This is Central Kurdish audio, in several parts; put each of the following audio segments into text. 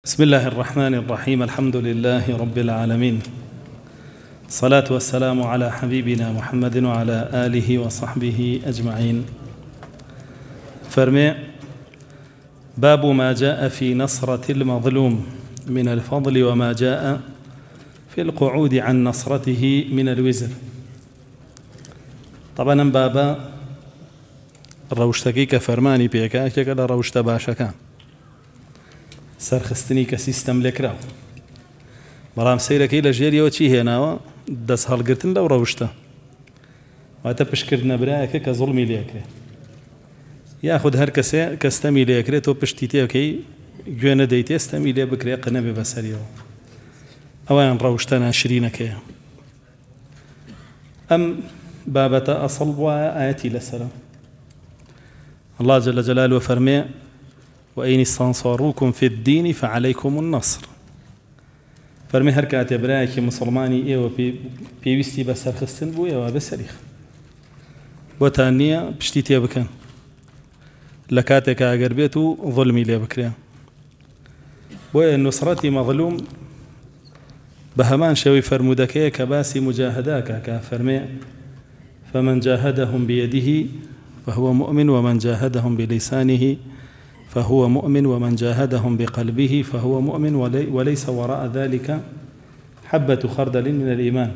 بسم الله الرحمن الرحيم. الحمد لله رب العالمين، الصلاة والسلام على حبيبنا محمد وعلى آله وصحبه أجمعين. فرمي باب ما جاء في نصرة المظلوم من الفضل وما جاء في القعود عن نصرته من الوزر. طبعا بابا الروشتكي كفرماني بيكا كلا روشت باشكان سەرخستنی کە سیستەم لێکراوە، بەڵام سەیرەکەی لە ژێریەوە چی هێناوە؟ دەست هەڵگرتن لەو ڕەوشتە، واتە پشتکردنە برایەکە کە زوڵمی لێکرێت، یاخود هەر کەسێ کە ستەمی لێکرێت تۆ پشتی تێکەی گوێ نەدەیتێ ستەمی لێ بکرێ قنە بێ بەسەریەوە، ئەویان ڕەوشتە ناشرینەکەیە. ئەم بابەتە ئەسڵ وایە ئاەتی لەسەرە. الله جل جلاله فەرمێ وإن استنصروكم في الدين فعليكم النصر. فرمي هر كاتي برايكي مسلماني ايوه بيويستي بسر خستن بو ايوه بسريخ بوتانية بشتيتي بكن لكاتك اگر بيتو ظلمي لي بكريا بو نصرتي مظلوم بهمان شوي فرمودكي كباسي مجاهداك كفرمي فمن جاهدهم بيده فهو مؤمن ومن جاهدهم بلسانه فهو مؤمن ومن جاهدهم بقلبه فهو مؤمن وليس وراء ذلك حبة خردل من الإيمان.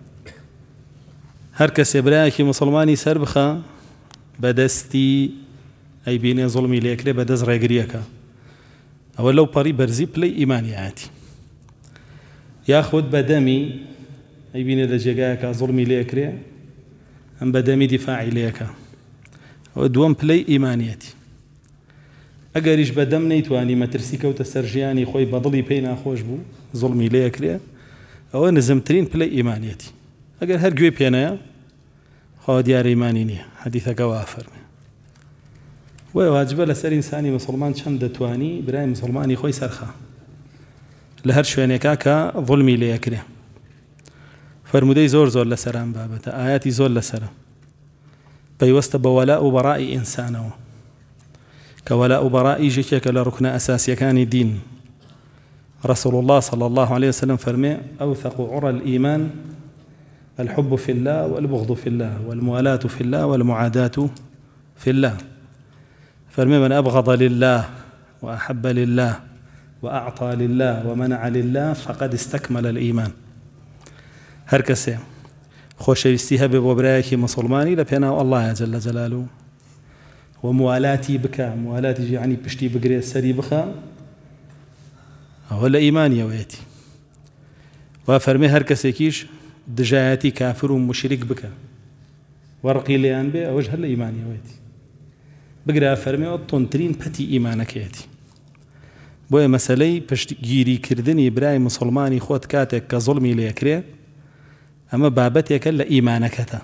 هر کس برایکی مسلمانی سر بخا بدستی أي بين ظلمي ليكري بدز رجريكا أو لو بري برزي بلي إيماني عادي ياخذ بدمي أي بين لجيكا ظلمي ليكري أم بدمي دفاعي ليكا ودوم بلي إيمانيتي ئەگەریش بەدەم نەیتوانی مەترسی کەوتە سەر ژیانی خۆی بەدڵی پێی ناخۆش بوو زوڵمی لێکرێ ئەوە نزمترین پلەی ئیمانیەتی. ئەگەر هەر گوێ پێنەیە خوا دیارە ئیمانی نییە، حەدیثەکە وا فەرمێ وای واجبە لەسەر ئینسانی مسلمان چەند دەتوانی برای مسلمانی خۆی سەرخا لە هەر شوێنێکا کە ظوڵمی لێکرێ. فەرمودەی زۆر لەسەران بابەتە، ئاياتی زۆر لەسەرە، پەیوەستە بە وەلاء و بەڕائی ئینسانەوە كولاء براء جيك لركن أساسي كان دين. رسول الله صلى الله عليه وسلم فرمي أوثق عرى الإيمان الحب في الله والبغض في الله والموالاة في الله والمعاداة في الله. فرمي من أبغض لله وأحب لله وأعطى لله ومنع لله فقد استكمل الإيمان. هركسي خوش يستيها ببرايك مسلماني لبينا الله جل جلاله وموالاتي بكا موالاتي يعني بشتي بقري السري بخا ولا إيماني وياتي وفرمي هر كسيكيش دجاياتي كافر ومشرك بكا ورقي ليان بي وجه الإيماني وياتي بقرا فرمي أطنترين بتي إيمانك ياتي بويا مسألي بشتي جيري كردني براي مسلماني خوت كاتك كظلمي ليكري أما بابتك لا إيمانكتا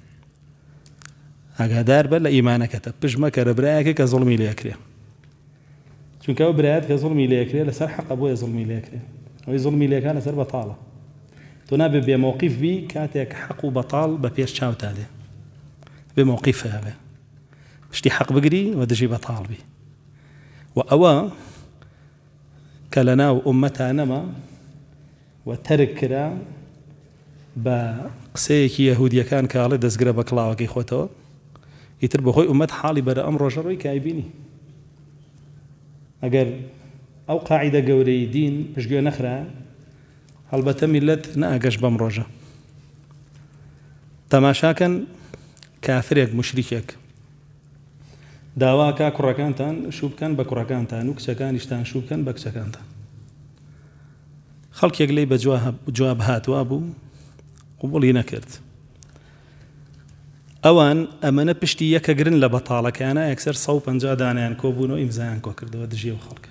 ئاگادار بە لە ئیمانەکەتە پشت مەکە لە برایەکە کە زوڵمی لێکرێ، چونکە ئەو برایەت کە زوڵمی لێکرێ لەسەر حەقە بۆیە زوڵمی لێکرێ، ئەوەی زوڵمی لێکا لەسەر بەتاڵە، تۆ نابێ بێ مووقیف بی کاتێک حەق و بەتاڵ بە پێش چاوتا دێ، بێ مووقیفە هەبێ پشتی حەق بگری و دژی بەتاڵ بی. و ئەوە کە لە ناو ئومەتانەمە و تەرک کرا بە قسەیەکی یەهودیەکان کاڵێ دەستگرە بە کڵاوەکەی خۆتەوە ئیتر بەخۆی ئومەت حاڵی بەرە ئەم ڕۆژە ڕۆی کایبینی. ئەگەر ئەو قاعیدە گەورەی دین پشتگوێ نەخرا هەڵبەتە میلەت نائگەشت بەم ڕۆژە. تەماشاکەن کافرێک مشریکێک داواکە کوڕەکانتان شوو بکەن بە کوڕەکانتان و کچەکانیشتان شوو بکەن بە کچەکانتان. خەڵکێک لێی بە جواب هاتووە بوو قبوڵی نەکرد. ئەوان ئەمەنە پشتی یەکەگرن لە بەتاڵەکانە یەکسەر 150 دانیان کۆبوونەوە ئیمزایان کۆ کردەوە دژی و خەڵکە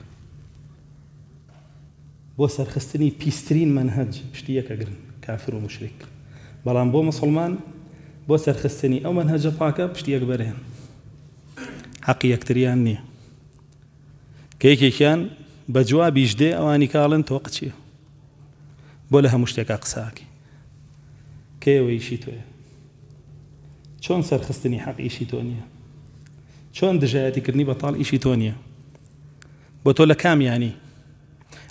بۆ سەرخستنی پیسترین منهج پشتی یەکەگرن کافر و مشریک. بەڵام بۆ مسلمان بۆ سەرخستنی ئەو منهجە پاکە پشتی یەک بەرهێن، حەقی یەکتریان نییە کە یەکێکیان بە جوابیش دێ ئەوانی کاڵن تۆ قچیە بۆ لە هەموو شتێکا قساکەی کێوە ئیشی تۆیە، چۆن سەرخستنی حەق ئیشی تۆ نییە، چۆن دژایەتیکردنی بەتاڵ ئیشی تۆ نییە، بۆ تۆ لە کامیانی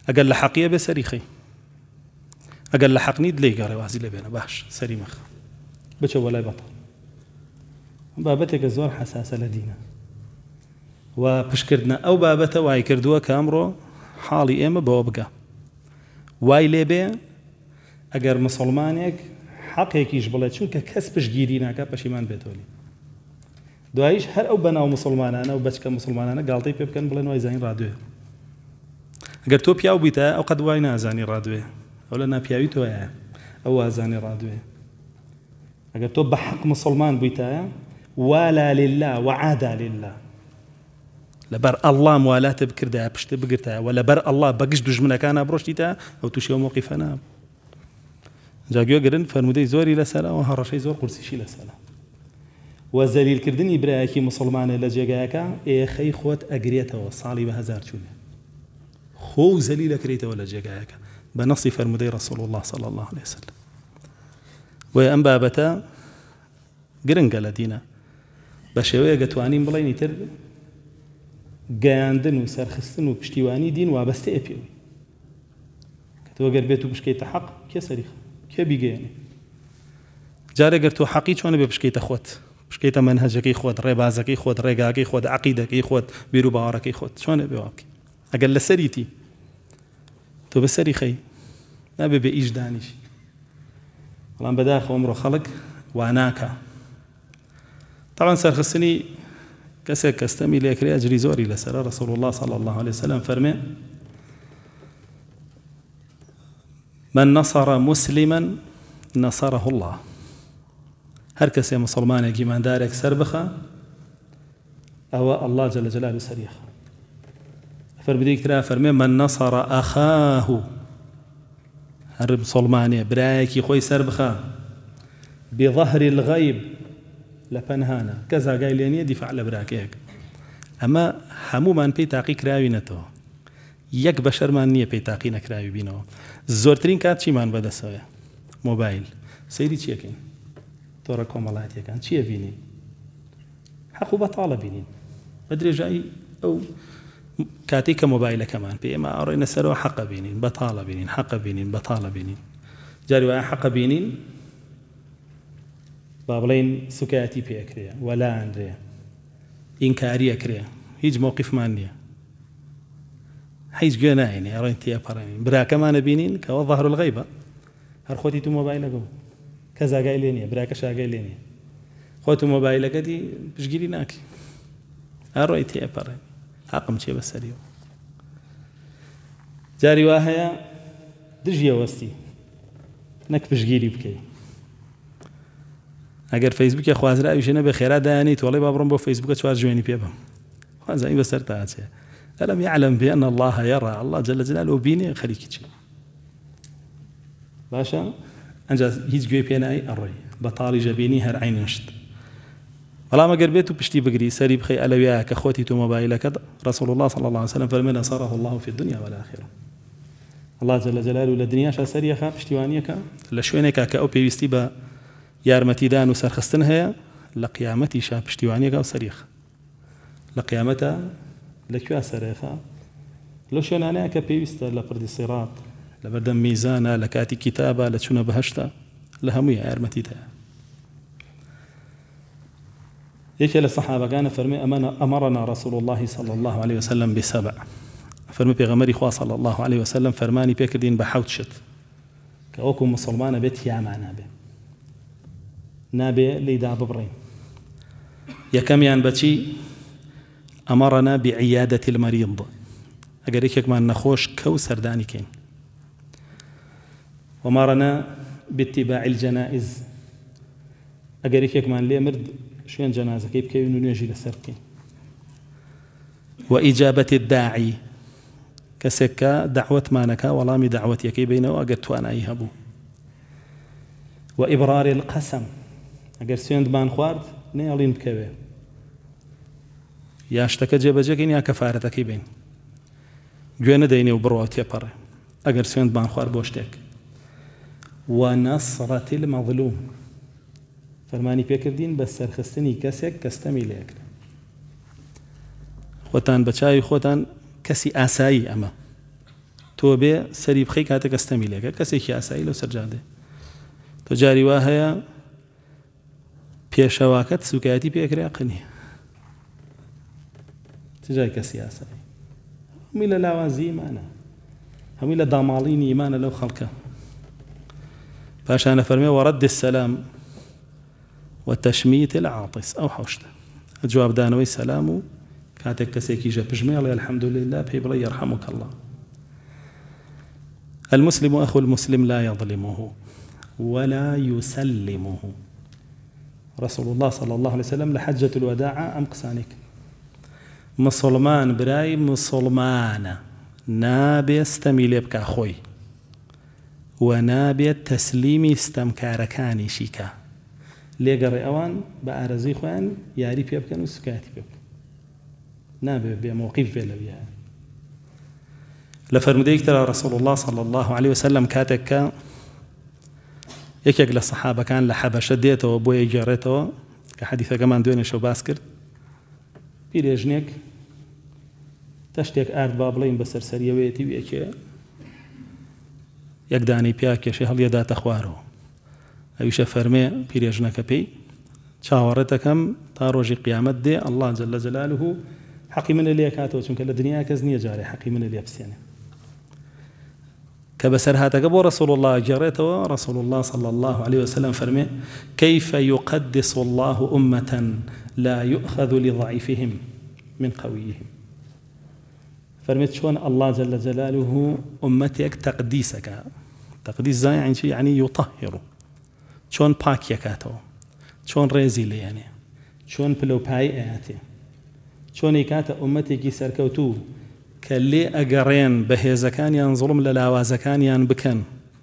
ئەگەر لە حەقیە بێ سەری خەی، ئەگەر لە حەق نیت لێی گەڕێ وازی لێ بێنە باش سەری مەخە بچە بۆ لای بەتەڵ. بابەتێکە زۆر حەساسە لە دینە و پشکردنە ئەو بابەتە وای کردووە کە ئەمڕۆ حاڵی ئێمە بەوە بگە وای لێ بێ ئەگەر مسلمانێک حەقێکیش بڵێ چونکە کەس پشتگیری ناکات پەشیمان بێتۆلی. دواییش هەر ئەو بەناو مسلمانانە و بەچکە مسلمانانە گاڵتەی پێ بکەن بڵێن وای زانین ڕادوێ. ئەگەر تۆ پیاو بیتە ئەو قەت وای نازانی ڕادوێ، ئەو لە ناپیاوی تۆیە ئەو وازانی ڕادوێ. ئەگەر تۆ بە حەق مسلمان بوویتایە والا لله وعادا لله، لەبەر ئەڵڵا موالاتە بکردایە پشتە بگرتایە و لەبەر ئەڵڵا بەگشت دوژمنەکانە بڕۆشتیتە ئەو تووشی ئەو موقیفە نابوو. جاگوێ گرن فەرمودەی زۆری لەسەرە و هەڕەشەی زۆر قورسیشی لەسەرە. و زەلیلکردنی برایەکی مسلمانە لە جێگایەکە ئێخەی خۆت ئەگرێتەوە ساڵی بە هەزار چوونێ خۆ و زەلیل ئەکرێتەوە لە جێگایەکە بە نەسی فەرمودەی ڕەسوڵ الله صلی الله عليه وسلم. و ئەم بابەتە گرنگە لە دینە بە شێوەیە گەتوانین بڵێن ئیتر گەیاندن و سەرخستن و پشتیوانی دین وابەستەیە پێوی کە تۆ گەر بێت و بشکەیتە حەق کێ سەریخە کێ بیگەیەنێ. جارێک گەر تۆ حەقی چۆنە بێ بشکەیتە خۆت، بشکەیتە مەنهەجەکەی خۆت، ڕێبازەکەی خۆت، ڕێگاکەی خۆت، عەقیدەکەی خۆت، بیر و باوەڕەکەی خۆت چۆنە بێ وابکەی. ئەگەر لە سەریتی تۆ بە سەری خەی نابێ بێ ئیش دانیشی. بەڵام بەداخەوە ئەمڕۆ خەڵک وا ناکە. طبعا سەرخستنی کەسێک کەستەمی لێکرێ ئەجری زۆری لەسەرە. ڕەسوڵ الله صلی الله عليه وسلم فەرمێ من نصر مسلما نصره الله. هەر کەسێ مسلمانێکی ایماندارێک سەر بخە ئەوە الله جل جلاله سەریخە. فەرمودەی ترا فەرمێ من نصر ئەخاه، هەر مسلمانێ برایەکی خۆی سەر بخە بظهر الغیب لە پەنهانە کەس ئاگای لێ نییە دیفاع لە براکەیەک. ئەمە هەمومان پێی تاقی کراوینەتەوە، یەک بەشەرمان نییە پێی تاقی نەکراوی بینەوە. زۆرترین کات چیمان بەدەسەوەیە؟ مۆبایل. سەیری چیەکەین؟ تۆڕە کۆمەڵایەتیەکان چییە بینین؟ حەق و بەتاڵە بینین بە درێژایی ئەو کاتێک کە مۆبایلەکەمان پێ ئێمە ئاڕێنە سەرەوە حەقە بینین، بەتاڵە بینین، حەقە بینین، بەتاڵە بینین. جاری وایە حەقە بینین با بڵێن سوکایەتی پێکرێ وەلا ئەندرێ ئینکاری ئەکرێ هیچ مووقیفمان نییە، هیچ گوێ ناهێنێ ئەڕێن تێپەڕێنین. براکەمانە بینین کەەوە ظەهر الغەیبە، هەر خۆتی تو مۆبایلەکە بوو کەس ئاگای لێ نییە، براکەش ئاگای لێ نییە، خۆت و مۆبایلەکەتی پشگیری ناکەی، ئەڕۆی تێپەڕێن حەقم چێ بەسەریەوە. جاری وا هەیە دژیە وەستی نەک پشگیری بکەی. ئەگەر فەیسبووکە خوازراویشە نەبێ خێرا دایانەی تۆڵێ با بڕۆم بۆ فەیسبووکە چوار جوێنی پێ بم، خوازانی بەسەر تاچێ ئەلەم یعلم بأن الله يرى، الله جل جلاله بینێ خەریکی چی باشە. ئەنجا هیچ گوێ پێ نایی ئەڕۆی بەتاڵی ژەبینی هەر عینشت. بەڵام ئەگەر بێت و پشتی بگری سەری بخەی ئەلەویایە کە خۆتی تو مۆبایلەکەت ڕەسوڵ الله صلی الله عليه وسلم فەرمێ نەصەرەه الله في الدنيا والآخرة. الله جل جلاله لە دنیاشا سەریەخە پشتیوانیەکە لە شوێنێکە کە ئەو پێویستی بە یارمەتیدان و سەرخستن هەیە، لە قیامەتیشا پشتیوانیەکە و سەریخ. لە قیامەتە لەکوێ سەرێخە؟ لەو شوێنانەیە کە پێویستە لە پردی سیڕات، لە بەردەم میزانە، لە کاتی کتابە، لە چوونە بەهەشتە، لە هەمووی یارمەتیت هەیە. یەکێ لە سەحابەکانە فەرمێ ئەمەڕەنا رەسوڵ الله صلی الله عليه وسلم بسبع. فەرمووی پێغەمبەری خوا صلی الله عليه وسلم فەرمانی پێکردین بە حەوت شت کە ئەوکو مسلمانە بێت یامان نابێ، نابێ لێیدا ببڕین. یەکەمیان بەچی؟ ئەمەڕەنا بعیادەتی المەریض، ئەگەر یەکێکمان نەخۆش کەو سەردانی کەین. وەمەڕەنا باتباع الجەنائز، ئەگەر یەکێکمان لێ مرد شوێن جەنازەکەی بکەوین و نوێژی لەسەر بکەین. وئیجابەتی الداعی، کەسێک کە دەعوەتمانەکە وەڵامی دەعوەتیەکەی بینەوە ئەگەر توانایی هەبوو. وئیبرار القەسەم، ئەگەر سوێندمان خوارد نێڵین بکەوێ، یا شتەکە جێبەجێکەین یا کەفارەتەکەی بین، گوێ نەدەینێ و بڕۆ تێپەڕێ ئەگەر سوێندمان خوارد بۆ شتێک. ونەصرة المەظلوم، فەرمانی پێکردین بە سەرخستنی کەسێک کەستەمی لێکرا. خۆتان بە چاوی خۆتان کەسی ئاسایی ئەمە تۆ بێ سەری بخەی کاتێک ئەستەمی لێکە کەسێکی ئاسایی لەو سەرجادێ تۆ جاری وا هەیە پێشەواکەت سوکایەتی پێکرا قنی تجای کەسی ئاسایی هەمووی لە لاوازی ئیمانە هەمووی لە داماڵینی ئیمانە لەو خەڵکە پاشانە فەرمێ وەڕەد السەلام وتەشمیت العاطس ئەو حەوشتە جوابدانەوەی سەلام و کاتێک کەسێکی ژە پژمێڵێ الحەمدولله پێی بڵێ یەرحەموک الله المسلم أخو المسلم لا يظلمه ولا يسلمه رسول الله صلى الله عليه وسلم لحجة الوداع أم قسانك مسلمان براي مسلمان نابي استميلي بك أخوي ونابي تسليمي استمكاركاني شيكا لێگەڕێ ئەوان بە ئارەزەی خۆیان یاری پێ بکەن و سوکاتی پێ بکەن نابێ بێ موقیف بێ لەویە لە فەرمودەیەک ترا رسول الله صلى الله عليه وسلم کاتێک کە یەکێک لە سەحابەکان لە حەبەشە دێتەوە بۆ یەگێڕێتەوە کە حەدیثەکەمان دوێنێشەوە باس کرد پیرێژنێک تەشتێک ئارد با بڵێین بەسەر سەریەوەیەتی وێکێ یەک دانەی پیا کێشەی هەڵیەداتە خوارەوە ئەویشە فەرمێ پیرێژنەکە پێی چاوەڕێتەکەم تا ڕۆژی قیامەت دێ الله جل جلاله حەقی منە لێ کاتەوە چونکە لە دنیا کەس نییە جارێ حەقی منە لێ بسێنێ کە بەسەر هاتەکە بۆ رسول الله گێڕێتەوە رسول الله صلى الله عليه وسلم فەرمێ كيف يقدس الله أمة لا يؤخذ لضعيفهم من قويهم فەرمێت چۆن الله جل جلاله أمتێک تەقدیسەکە تەقدیس زای يعني شي يعني يطهر چۆن پاکیەکاتەوە چۆن ڕێزی لێیانێ چۆن پلەپایی ئاەتێ چۆنی کاتە ئومەتێکی سەرکەوتوو کە لێ ئەگەڕێن بەهێزەکانیان زوڵم لە لاوازەکانیان بکەن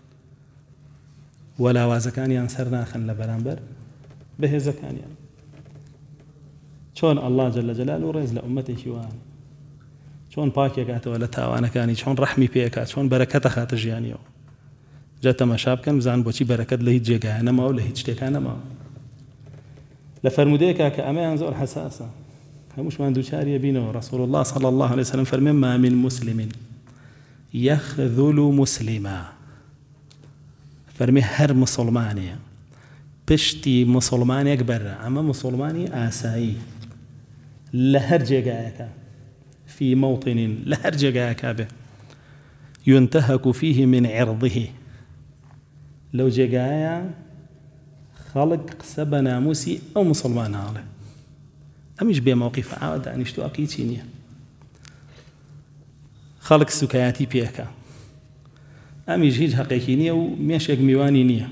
و لاوازەکانیان سەر ناخەن لە بەرامبەر بەهێزەکانیان چۆن الله جل جلاله ڕێز لە ئومەتێکی وان چۆن پاکیەکاتەوە لە تاوانەکانی چۆن ڕەحمی پێکات چۆن بەرەکەتە خاتە ژیانیەوە جا تەماشا بکەن بزان بۆچی بەرەکەت لە هیچ جێگایە نەماوە و لە هیچ شتێکان نەماوە لە فەرمودەیەکە کە ئەمەیان زۆر حەساسە هەمووشمان دووچاریە بینەوە رسول الله صلى الله عليه وسلم فەرمێ ما من مسلم يخذل مسلما فەرمێ هەر مسلمانەیە پشتی مسلمانێک بەرە ئەمە مسلمانی ئاسایی لە هەر جێگایەکە في موطن لە هەر جێگایەکە بێ ينتهك فيه من عرضه لو جێگایە خەڵک قسە بە ناموسی ئەو مسلماناڵێ ئەمیش بێ مووقیفە ئاوا دانیشتو ئەقیچی نییە خەڵک سوکایەتی پێکە ئەمیش هیچ حەقێکی نییە و مێشێک میوانی نییە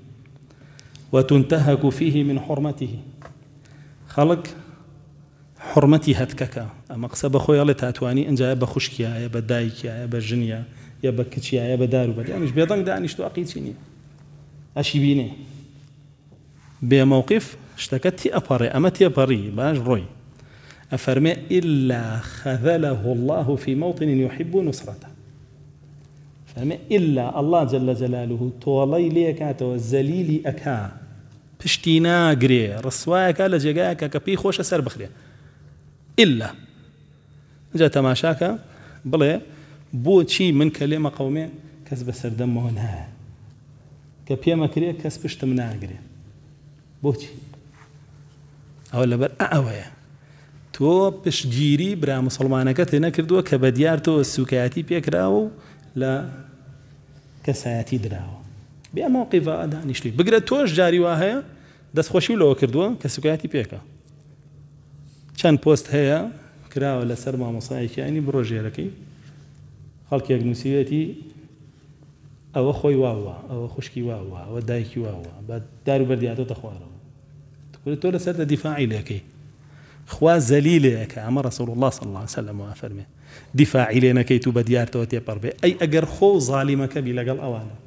وتنتهك فيه من حرمته خەڵک حرمەتی هەتکەکە ئەمە قسە بە خۆی ئەڵێ تاتوانی ئەنجایە بە خوشکیایە بە دایکیایە بە ژنیە یا بە کچیایە بە دار و بەدی ئەمیش بێدەنگ دانیشتو ئەقیچی نییە ئەشی بینێ بێ مووقیف شتەکە تێئەپەڕێ ئەمە تێپەڕی باش ڕۆی ئەفەرمێ إلا خذله الله في موطن يحب نصرته فەرمێ إلا الله جل جلاله تۆڵەی لێکاتەوە زەلیلی ئەکا پشتی ناگرێ ڕسوایەکە لە جێگایەکە کە پێی خۆشە سەر بخرێ إلا جا تەماشاکە بڵێ بۆچی من کە لێمە قەومێ کەس بە سەردەمەوە نایە کە پێمە کرێ کەس پشتم ناگرێ بۆچی ئەوە لەبەر ئەوەیە تۆ پشتگیری برا مسلمانەکە تێ نەکردووە کە بە دیار تۆ سوکایەتی پێکراوە و لە کەسایەتی دراوە بێ مووقیفە دانیشتوی بگرە تۆش جاری وا هەیە دەستخۆشی لەوە کردووە کە سوکایەتی پێکە چەند پۆست هەیە کراوە لەسەر مامۆسایەکی ئاینی بڕۆژێرەکەی خەڵکێک نووسیوێتی ئەوە خۆی واوە ئەوە خوشکی واوە ئەوە دایکی واوە بە دار و بەردیاتۆتە خوارەوە تۆ لەسەر دیفاعی لەکەی خوا زەلیلەیەکە ئەمە رسول الله صلى الله عليه وسلم وافەرمێ دیفاعی لێ نەکەیت و بە دیارتەوە تێپەڕ بێ ئەی ئەگەر خۆ زالیمەکە بی لەگەڵ ئەوانە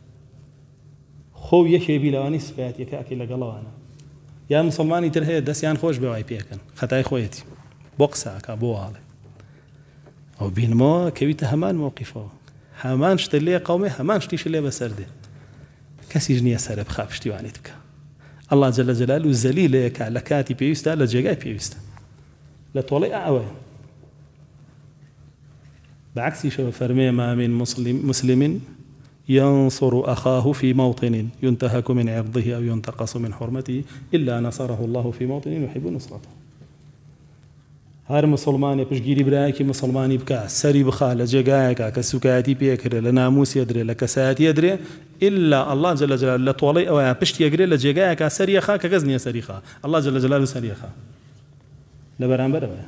خۆ یەکێ بی لەوانی سوکایەتیەکە ئەکەی لەگەڵ ئەوانە یا مسلمانی تر هەیە دەستیان خۆش بێ وای پێکەن خەتای خۆیەتی بۆ قساکە بۆ واڵێ ئەو بینمەوە کەویتە هەمان مووقیفەوە هەمان شتە لێ قەومێ هەمان شتیش لێ بەسەر دێ کەسیش نییە سەرە بخا پشتیوانیت بکە الله جل جلاله زەلیلەیەکە لە کاتی پێویستە لە جێگای پێویستە لە تۆڵەی ئەوەیە بعكس شو فرمي ما من مسلم ينصر أخاه في موطن ينتهك من عرضه أو ينتقص من حرمته إلا نصره الله في موطن يحب نصرته. هر مسلمانی پشگیری برایکی مسلمانی بکا سری بخا لجگای کا کسوکاتی پیکره لناموس یدره لکساتی یدره إلا الله جل جلاله لطولي أو پشت یگره لجگای کا سری خا کگزنی سری خا الله جل جلاله سری خا لبران برا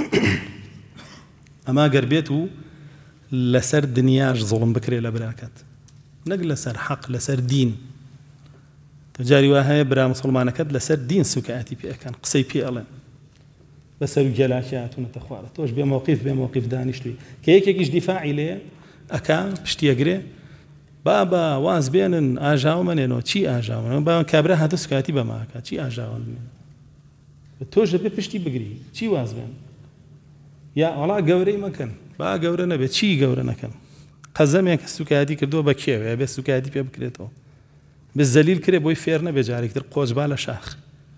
أما قربيتو لسر دنياش ظلم بكري لبراكت نقل لسر حق لسر دين تجاري وهاي برا مسلمانك لسر دين سوكاتي بي كان قصي بي الله بس الجلاشات ونتخوالة توش بموقف دانشتوي كيكيش دفاعي ليه أكا بشتي يقري بابا واز بينن آجاو منينو چي آجاو منينو بابا كابرا هاتو سكاتي بماكا چي آجاو منينو توش بشتي بقري چي واز بين يا والله قوري مكان با قوري نبي چي قوري نكن قزميك السكاتي كردو بكيو يا بس سكاتي بي بكريتو بالزليل كري بوي فير نبي جاري كتر قوج بالا شاخ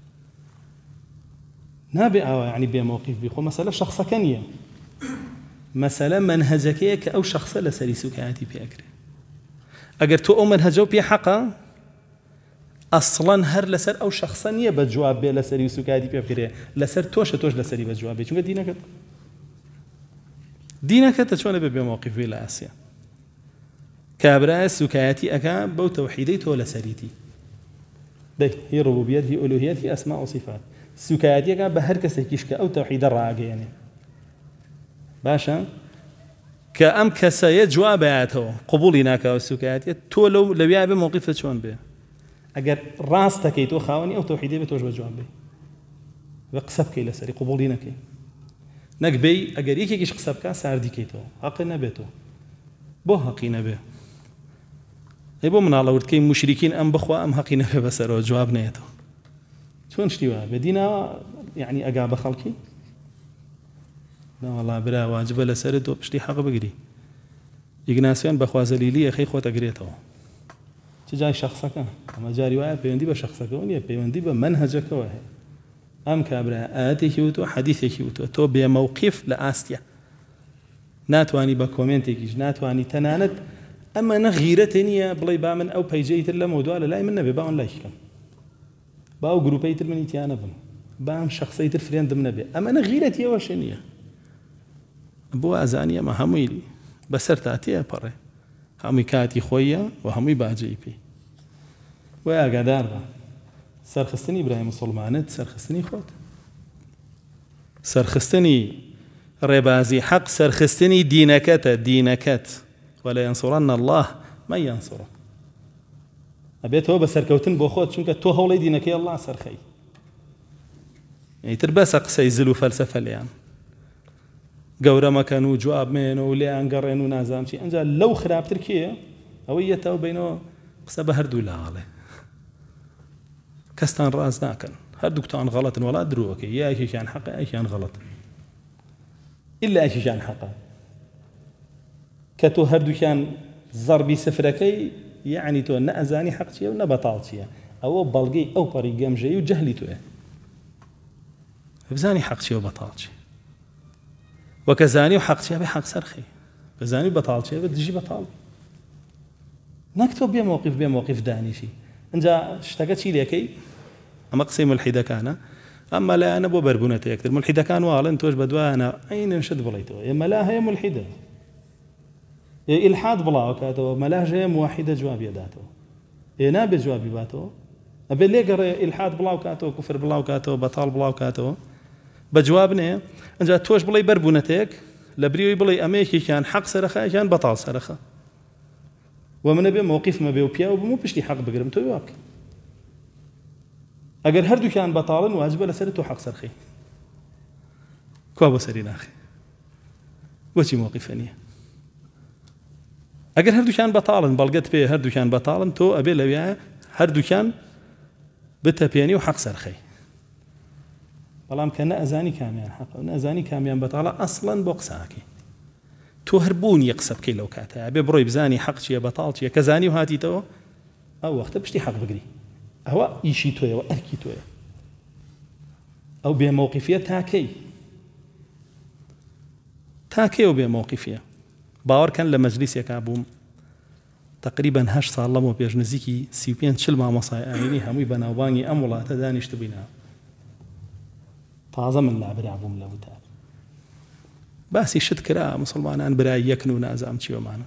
نابي يعني بموقف بيخو مسألة شخص كنية مسألة منهجك أو شخص لسري سكاتي بيأكره أجر تو منهجه بي حقا أصلا هر لسر أو شخصانية بجواب بي لسري سكاتي بيأكره لسر توش لسري بجواب بي شو دينك تشون بموقف بلا آسيا كابرا سكاتي أكا بو توحيدي تولا سريتي ده هي ربوبيات هي ألوهيات هي أسماء وصفات سكاتي أكا بهر كسيكيشك أو توحيد الراقي يعني باشا كأم كسايا جواباته قبوليناك أو سكاتي تو لو يا بموقف تشون به أجر راس تكيتو خاوني أو توحيدي بتوجب جواب به وقصبك إلى سري قبولينك نقبي أجر يكيش قصبك ساردي كيتو حق نبيتو بو حقي نبي يبو من الله ورد كي مشركين أم بخوا أم حقي نبي بسرو جواب نيتو شون اشتوا بدينا يعني أجاب خلقي لا والله برا واجب لسرد وبشتي حق بقري إجناسيان بخوا زليلي أخي خوات أجريته تجاي شخصك أما جاري واحد بيندي بشخصك وني بيندي بمنهجك واحد أم كابرا آتي هيوتو حديث هيوتو تو بموقف لآستيا ناتواني بكومنتيكيش ناتواني تنانت أما نغيرتني بلاي بامن أو بيجيت إلا موضوع لا من نبي باون لايش كم باو جروبيت المنيتيانا بن بام شخصية الفريند من نبي أما نغيرتي وشنية بو أزانية ما هميلي بسرتاتي بري همي كاتي خويا وهمي باجي بي ويا قدار سرخستني إبراهيم مسلمانت سرخستني خوت سرخستني ربازي حق سرخستني دينكت ولا ينصرن الله من ينصره أبيت هو بسركوتن بوخوت شنك تو هولي دينك يا الله سرخي يعني تربس قصي زلو فلسفة اليوم قورا ما كانوا جواب منه ولا انقرنوا نازام شيء انجا لو خراب تركيا هويته بينه قصه بهردو لا عليه كستان راس ناكن هردوك تان غلط ولا دروك يا اي شيء كان حق اي شيء غلط الا اي شيء كان حق كتو هردو كان ضربي سفركي يعني تو نازاني حق شيء ونبطال شيء او بلقي او طريق جاي وجهلي تو بزاني حق شيء وبطال شيء وكزاني وحق شيء بحق سرخي كزاني بطال شيء بدجي بطال نكتب بموقف داني شيء انجا اشتقت شيء ليكي اما قسم ملحده كان اما لا انا بو بربونتي اكثر ملحده كان والله انتوش بدوا انا عين نشد بليتو اما لا هي ملحده الحاد بلا كاتو ملاجه موحده جواب يداتو انا بجوابي باتو ابي لي الحاد بلا كاتو كفر بلا كاتو بطال بلا كاتو بجوابنا انجا توش بلاي بربونتك لبريوي بلاي اميكي كان حق سرخه كان بطال سرخه ومن بي موقف ما بيو بيا ومو بشتي حق بقرم تو ياك اگر هردو كان بطالا واجب لسرتو حق سرخي كوابو سرين اخي وشي موقفني اگر هردو كان بطالا بلقت بي هردو كان بطالا تو ابي لبيا هردو كان بتبياني وحق سرخي والله كان أزاني كاميان حق أزاني كاميان بطالة أصلاً بقساكي تهربون يقصب كي لو كاتها ببروي بزاني حق شيء بطال شيء كزاني وهاتي تو أو وقت بشتي حق بقري هو يشي تويا وأركي تويا أو بموقفية تاكي وبموقفية باوەڕکەن لە مەجلیسێکا بووم تقریبا 8 ساڵ لەمەوە پێش نزیکی 35 مامۆسای ئاینی هەمووی بەناوبانگی ئەم وڵاتە دانیشت بووینە تازە من لابرا بووم لە وتار باسی شت کرا مسلمانان برای یەکن و نازام چیوەمانە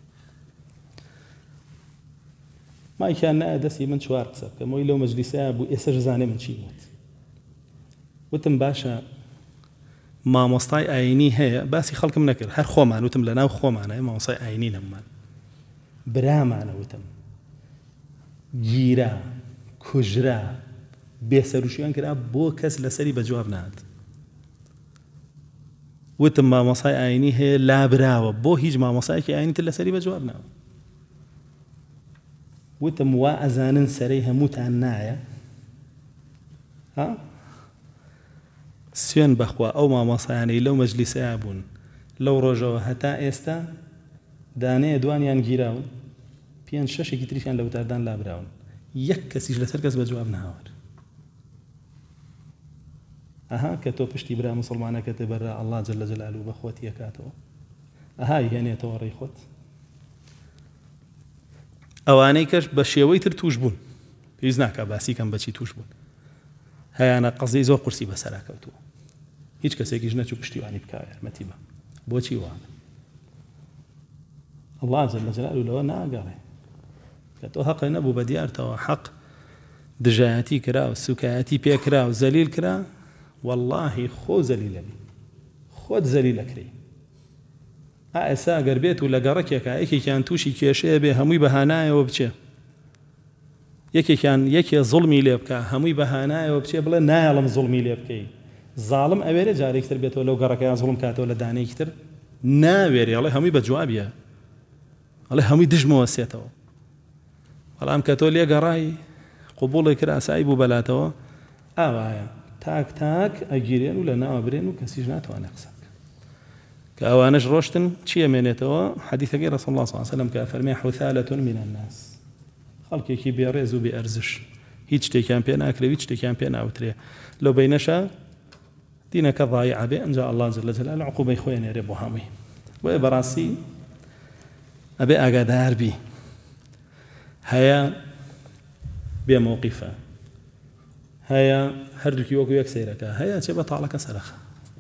مایکیان نایە دەستی من چوار قسە بکەمەوەی لەو مەجلیسەیە بوو ئێستا زانێ من چی وتم باشە مامۆستای ئاینی هەیە باسی خەڵکم نەکرد هەر خۆمان وتم لە ناو خۆمانە مامۆستای ئاینی نەممان برامانە وتم گیرا کوژرا بێسەروشیان کرا بۆ کەس لەسەری بەجواب نات وتم مامۆسای ئاینی هەیە لابراوە بۆ هیچ مامۆسایەکی ئاینیتر لەسەری بەجواب ناوە وتم وا ئەزانن سەرەی هەمووتان نایە ها سوێن بەخوا ئەو مامۆسایانەی لەو مەجلیسەیە بوون لەو ڕۆژەوە هەتا ئێستا دانەیە دوانیان گیراون 5-6 تریشیان لە وتاردان لابراون یەک کەسیش لەسەر کەس بەجواب ناوەر ئەها کە تۆ پشتی برا مسلمانەکەتە بەرا ئەڵڵا جەلە جەلالوهو بە خۆت یەکاتەوە ئەهای هێنێتەوە ڕێی خۆت ئەوانەی کەش بە شێوەی تر توش بوون پێویست ناکا باسی کەم بەچی توش بوون هەیانە قەزەی زۆر قورسی بەسەرا کەوتووە هیچ کەسێکیش نەچوو پشتیوانی بکات یارمەتی بە بۆچی وانە ئەڵڵا جەلە جەلالوهو لەوە ناگەڕێ کە تۆ هەقی نەبوو بە دیارتەوە حەق دژایەتی کرا و سوکایەتی پێکرا و زەلیل کرا واللهی خۆ زەلیلە بی خۆت زەلیلەکرێ ئێستا ئەگەر بێت و لە گەڕەکێکە یەکێکیان تووشی کێشەیە بێ هەمووی بەهانایەوە بچێ یەکێ زوڵمی لێ بکە هەمووی بەهانایەوە بچێ بڵێ نایەڵم زوڵمی لێ بکەی زاڵم ئەوێرە جارێکتر بێتەوە لەو گەڕەکەیان زوڵم کاتەوە لە دانەیەکی تر ناوێری ئەڵێ هەمووی بەجوابیە ئەڵێ هەمووی دژمەوە سێتەوە بەڵام کە تۆ لێ گەڕای قوبوڵی کرا ئاسایی بوو بەلاتەوە ئاوایە تاک تاک ئەگیرێن و لە ناوە برێن و کەسیش ناتوانێت قسە کە ئەوانەش ڕۆشتن چی ئەمێنێتەوە حەدیثەکەی ڕەسوڵ الله صلی الله علیه وسلم کە فەرمێ حوثالة من الناس خەڵکێکی بێڕێز و بێئەرزش هیچ شتێکیان پێ ناکرێ هیچ شتێکیان پێ ناوترێ لەو بەینەشە دینەکە ضایع بێ ئەنجا الله جل جلاله عقوبەی خۆی نێرێ بۆ هەمووی بۆیە بەڕاستی ئەبێ ئاگادار بی هەیە بێ مووقیفە هەیە هەردووکی وەکو یەک سەیرەکە هەیە چێ بەتاڵەکە سەرخە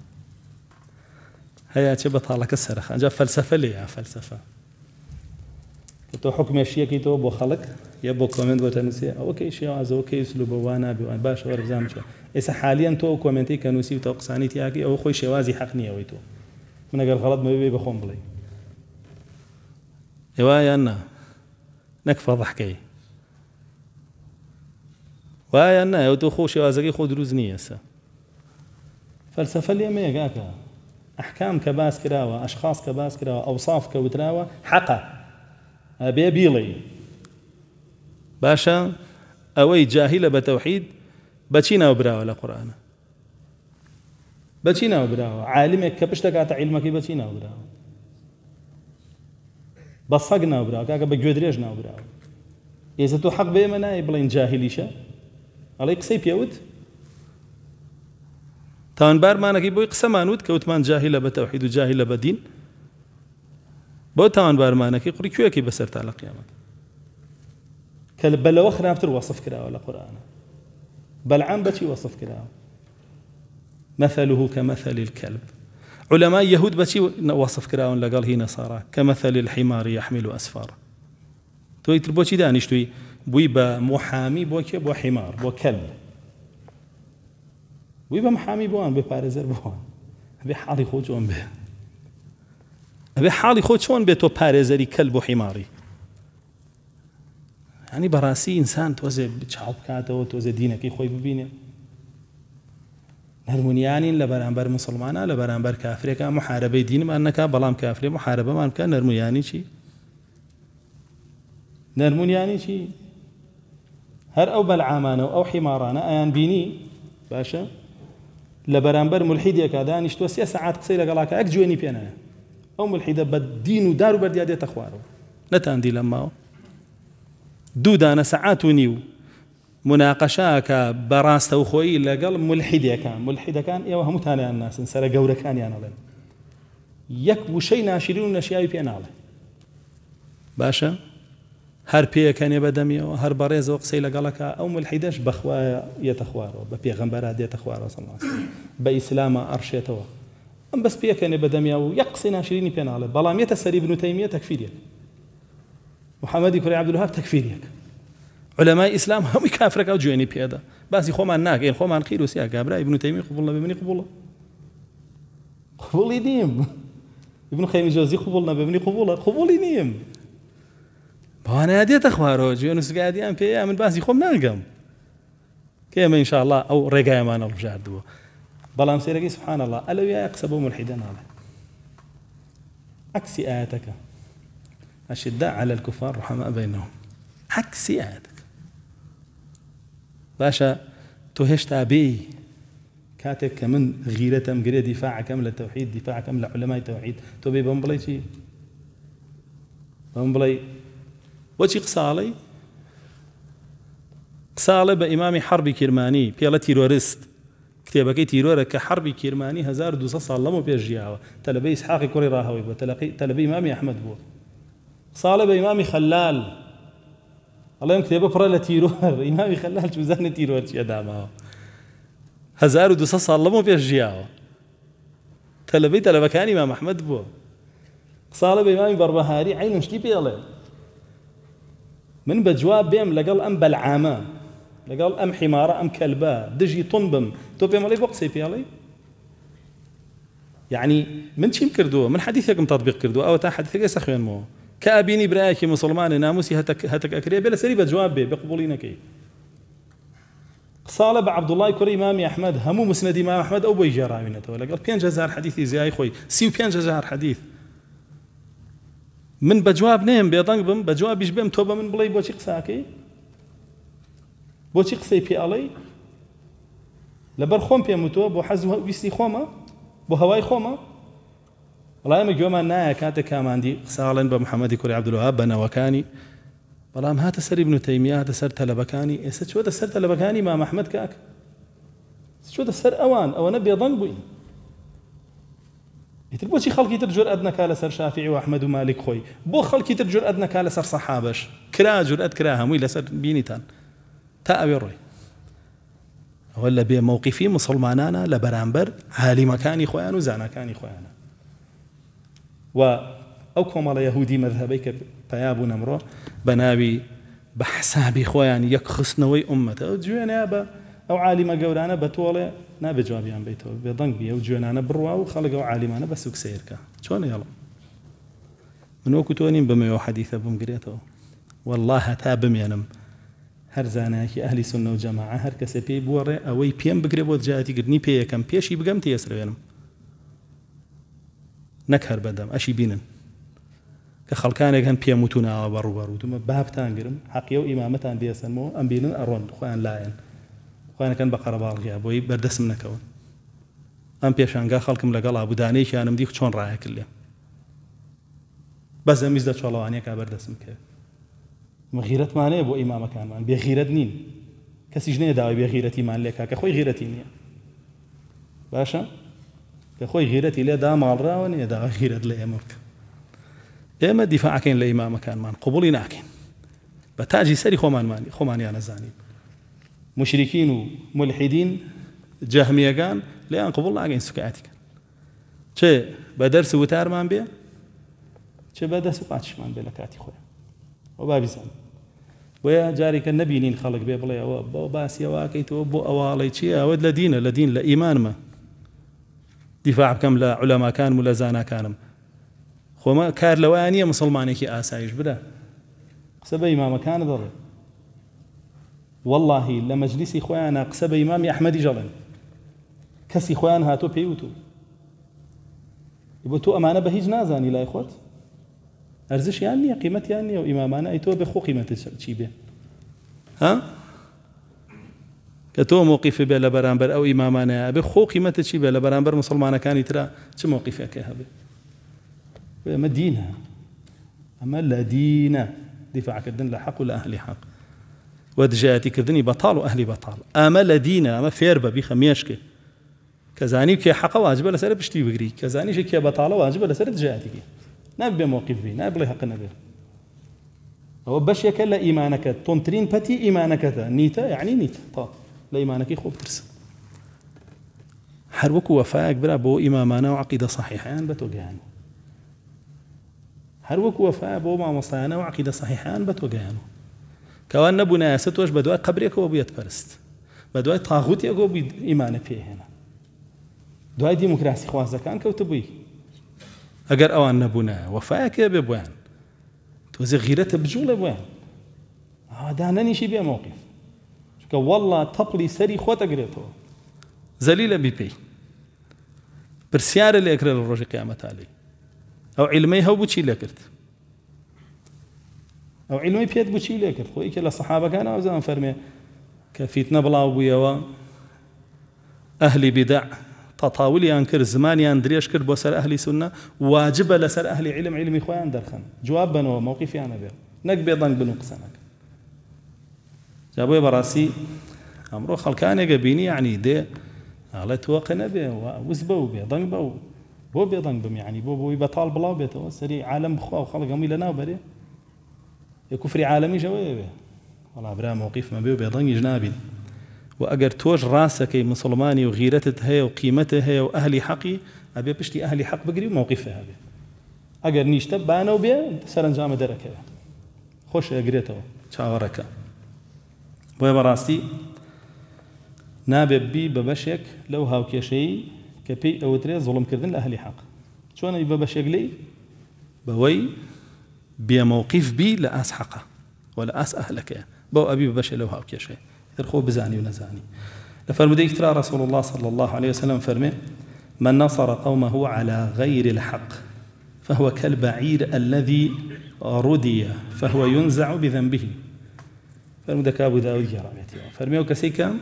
هەیە چێ بەتاڵەکە سەرخە ئەنجا فەلسەفە لێیە فەلسەفە کە تۆ حکمێشیەکەیتەوە بۆ خەڵک یا بۆ کۆمنت بۆ تەنووسێ ئەوەکەی شێوازەوە کەی سلوبە وا نابێوان باشە وەربزانم چۆ ئێستا حالیان تۆ کۆمنتی کە نووسی و تۆ قسانی تیاکەی ئەوە خۆی شێوازی حەق نییەوەی تۆ من ئەگەر غەڵەت مەبێ بە خۆم بڵێ ئێوایان نا نەک فەضەحکەی وایە نایە تۆ خۆ شێوازەکەی خۆ دروست نییە ئێستا فەلسەفە لێمە یەکاکە ئەحکام کە باس کراوە ئەشخاص کە باس کراوە ئەوصاف کە وتراوە حەقە ئەبێ بیڵێ باشە ئەوەی جاهیلە بە تەوحید بەچی ناوبراوە لە قورئانە بەچی ناوبراوە عالمێک کە پشت دەکاتە عیلمەکەی بەچی ناوبراوە بە سەگ ناوبراوە کاکە بە گوێ درێژ ناوبراوە ئێستا تۆ حەق بێمە نایە بڵێن جاهیلیشە ئەڵێ قسەی پێوت تاوانبارمانەکەی بۆی قسەمان وت کەوتمان جاهیلە بە تەوحید و جاهیلە بە دین بۆ تاوانبارمانەکەی قوڕی کوێکی بەسەر تا لە قیامەت کە بەلەوە خراپتر وەصف کراوە لە قورئانە بەلعام بەچی وەصف کراوە مثله كمثل الكلب علماء يهود بەچی وەصف کراون لەگەڵ هی نەسارا كمثل الحمار يحمل أسفارا تۆی تر بۆچی دانیشتووی بووی بە محامی بۆ کێ بۆ حیمار بۆ کەلب بووی بە محامی بۆوان بێ پارێزەر بۆوان ئەبێ حاڵی خۆ چۆن بێ ئەبێ حاڵی خۆ چۆن بێت تۆ پارێزەری کەلب و حیماری ینی بەڕاستی ئینسان تۆزێ چاو بکاتەوە تۆزێ دینەکەی خۆی ببینێ نەرمونیانین لە بەرامبەر مسلمانە لە بەرامبەر کافرێکە محارەبەی دینمان نەکا بەڵام کافرێ محارەبەمان بکە نەرمونیانی چی نەرمونیانی چی هەر ئەو بەلعامانە و ئەو حیمارانە ئەیان بینی باشە لە بەرامبەر ملحیدێکە دانیشتووە 3 سەعات قسەی لەگەڵاکە ئەک جوێنی پێ نایە ئەو ملحیدە بە دین و دار و بەردیا دێتە خوارەوە نەتاندی لە ماوە 2 دانە سەعات و نیو مناقەشەکە بەڕاستە و خۆی لەگەڵ ملحیدەکان ئێوە هەمووتانیان ناسن سەرە گەورەکانیان ئەڵێن یەک وشەی ناشرین و نەشیاوی پێ ناڵێ باشە هەر پێیەکەنێ بەدەمیەوە هەر بەڕێزەوە قسەی لەگەڵەکە ئەو ملحیدەش بەخوایە یێتە خوارەوە بە پێغەمبەرە دێتە خوارەوە صلی الله علیه وسلم بە ئیسلامە ئەڕشێتەوە ئەم بەس پێیەکەنێ بەدەمیەوە و یەک قسەی ناشرینی پێ ناڵێ بەڵام یێتە سەری ابن تەیمیە تەکفیرێک محەممەدی کوڕی عەبدولوهاب تەکفیرێک علەمای ئیسلام هەمووی کافرەکە و جوێنی پێدا باسی خۆمان ناکەین خۆمان خیر و سیا کابرا ابن تەیمی قبوڵ نەبێ منی قبوڵی نیم ابن خەیمی جۆزی قبوڵ نەبێ منی قبوڵی نیم بەوانەیە دێتە خوارەوە جوێن و سگادیان پێیە من باسی خۆم ناگەم کە ئێمە ئینشاءالله ئەو ڕێگایەمانە ڕژاردووە بەڵام سێرەکەی سبحان الله ئەلەویایە قسە بۆ ملحیدە ناڵێ عکسی ئاەتەکە أشداء على الكفار رحماء بينهم عكسي آياتك باشا تهشتا بي كاتك كمن غيرتم قري دفاعكم للتوحيد دفاعكم لعلماء التوحيد تو بي بمبلي شي بمبلي وشي قصالي بإمام حربي كرماني بيلا تيرورست كتابكي تيرورة كحربي كرماني 1200 صار لمو بيجياوا تلبي إسحاق كوري راهوي تلبي إمامي أحمد بو صالة بإمامي خلال الله يمكتب بفرة لتيرور إمامي خلال شو زان تيرور شيء دامه 1200 صار لمو بيجياوا تلبكان إمام أحمد بو صالة بإمامي بربهاري عين مشتي بيله من بجواب بيم لقال أم بلعامة لقال أم حمارة أم كلبة دجي طنبم تو بيم علي بقصي بيالي يعني من شيم كردوه من حديثكم تطبيق كردوه أو تا حديثك يسخن مو كابيني برايك مسلمان ناموسي هتك أكريه بلا سريبة جواب به بقبولينك صالب عبد الله كري إمام أحمد همو مسند إمام أحمد أو بيجرا منته ولا قال 5000 حديث زي خوي سيو 5000 حديث من بجواب نيم بيضنق بم بجواب يشبم توبة من بلاي بوشي قساكي بوشي قسي بي علي لبر خوم بي متو بو حزم بيستي خوما بو هواي خوما والله ما جوما نايا كانت كمان دي قسالن بمحمد كوري عبدالوهاب بنا وكاني بلام هات سر ابن تيمية هات سر تلبكاني اسد شو سر تلبكاني مع محمد كاك شو سر أو نبي ضن بوين يتربو شي خلقي ترجر أدنى كالا سر شافعي وأحمد ومالك خوي بو خلقي ترجر أدنى كالا سر صحابش كرا جرأت كراها ويلا سر بينيتان تا أبي الري ولا بموقفي مسلمانانا لبرامبر عالي مكاني خويان وزانا كاني خويانا و كومال يهودي مذهبيك بيابو نمرو بنابي بحسابي خويان يكخصنوي أمته جوانا با أو عالم جورانا بتولى نابي جوابيان بيتو بيضنق بي أو جوانا بروا وخلقوا عالمانا بس وكسيركا شلون يلا من وقتونين بما حديث أبو مقريته والله تابم ينم هرزاناك أهل سنة وجماعة هر كسبي بوري أوي بيم بقربوت جاتي قدني بيه كم بيشي بقمتي يسرينم نكهر بدم أشي بينن كخلقانك هم بيموتونا وبرو ثم باب تانجرم حقيا وإمامتان بيسمو أم بينن أرون خوان لاين خوان كان بقرة بالغيا بوي بردس من كون أم بيشانجا خلقم لقال أبو داني كانم ديك شون رايح كله بس أميزة شلوانيا كبردس مكه مغيرت معناه أبو إمام كان مان بيغيرت نين كسجنة داوي بيغيرتي مان لك كخوي غيرتي نيا باشا كخوي غيرتي لا دا مال راوني دا غيرت لا يمك إما دفاع كين لإمام كان مان قبولي ناكين بتاجي سري خومان أنا زاني مشركين وملحدين جهمية كان لأن قبول ناكين سكاتك شيء بدرس وتار مان بيه شيء بدرس وقاتش مان بيه لكاتي خويا وبابي زان ويا جارك النبي نين خلق بيه بلا وباسيا واكيت وبو أوالي شيء أود لدين لإيمان ما دفاع كم لا علماء كان ولا زانا كانم خوما كار لوانية مسلمانك آسايش بدا قسب إمام كان ضر والله لمجلسي خويانا قسب إمام أحمد جلن كسي خوان هاتو بيوتو يبوتو أمانة بهيج نازاني لا إخوات أرزش يعني قيمة يعني وإمامانا أيتو بخو قيمة تشيبه ها كتو موقف بلا برامبر أو إمامانا بخو قيمة تشيبه لبرامبر مسلمانا كان يترى شو موقفك يا هبه ما دينها أما لا دين دفاع كردن لا حق ولا أهل حق ودجاتي كردني بطال وأهلي بطال أما لا دين أما فيربا بيخميشك كزاني كي حق واجب لسر بشتي بقري كزاني شي كي بطاله واجب لسر دجاتي نبي موقف بي نبي حق نبي هو باش يكلا ايمانك تنترين بتي ايمانك نيته يعني نيته طب لا ايمانك خوب ترس حروك وفاك برا بو امامنا وعقيده صحيحه يعني بتوقعان حروك وفاء بو ما مصانا وعقيده صحيحه بتوقعان كوان نبونا ستوش بدو قبرك وبيت فرست بدو طاغوت يغو بي ايمان فيه هنا دو ديمقراطي خوازه كان كوتبي اگر اوان نبونا وفاك ببوان توزي غيرته بجوله بوان هذا نشي بيه موقف والله تبلي سري خوت اقريته زليله بيبي برسيار اللي اكرر الروج قيامت علي او علمي هو بوشي لكرت او علمي بيت بوشي لكرت خوي كلا الصحابه كانوا زمان فرمي كفيتنا بلاو بيوا اهلي بدع تطاولي انكر زماني اندريش كرد بوسر اهلي سنه واجب لسر اهلي علمي خوان درخن جواب بنو موقفي انا بيه نقبي ضن بنقصنك جابوا براسي امرو خلكاني قبيني يعني دي على توقنا به وزبو به ضنبو بو بيضنبم يعني بو يبطال بلا بيته سري عالم بخوا وخلق امي لنا وبري كفري عالمي جويه به والله برا موقف ما بيو بيضن جنابي واجر توج راسك مسلماني وغيرته هي وقيمته هي واهلي حقي ابي بشتي اهلي حق بقري موقفها هذا اجر نيشتب انا وبي سرنجام دركه خوش اجريته شاورك بو براسي نابب بي ببشك لو هاو كشي كبي او تري ظلم كردن لاهلي حق شلون يبقى بشك لي بوي بموقف بي لاس حقه ولا اس اهلك بو ابي ببش لو هاو كشي ترخو بزاني ونزاني لفرمدي ترى رسول الله صلى الله عليه وسلم فرمي من نصر قومه على غير الحق فهو كالبعير الذي ردي فهو ينزع بذنبه فرمدك ابو داود جرامتي فرمي وكسيكا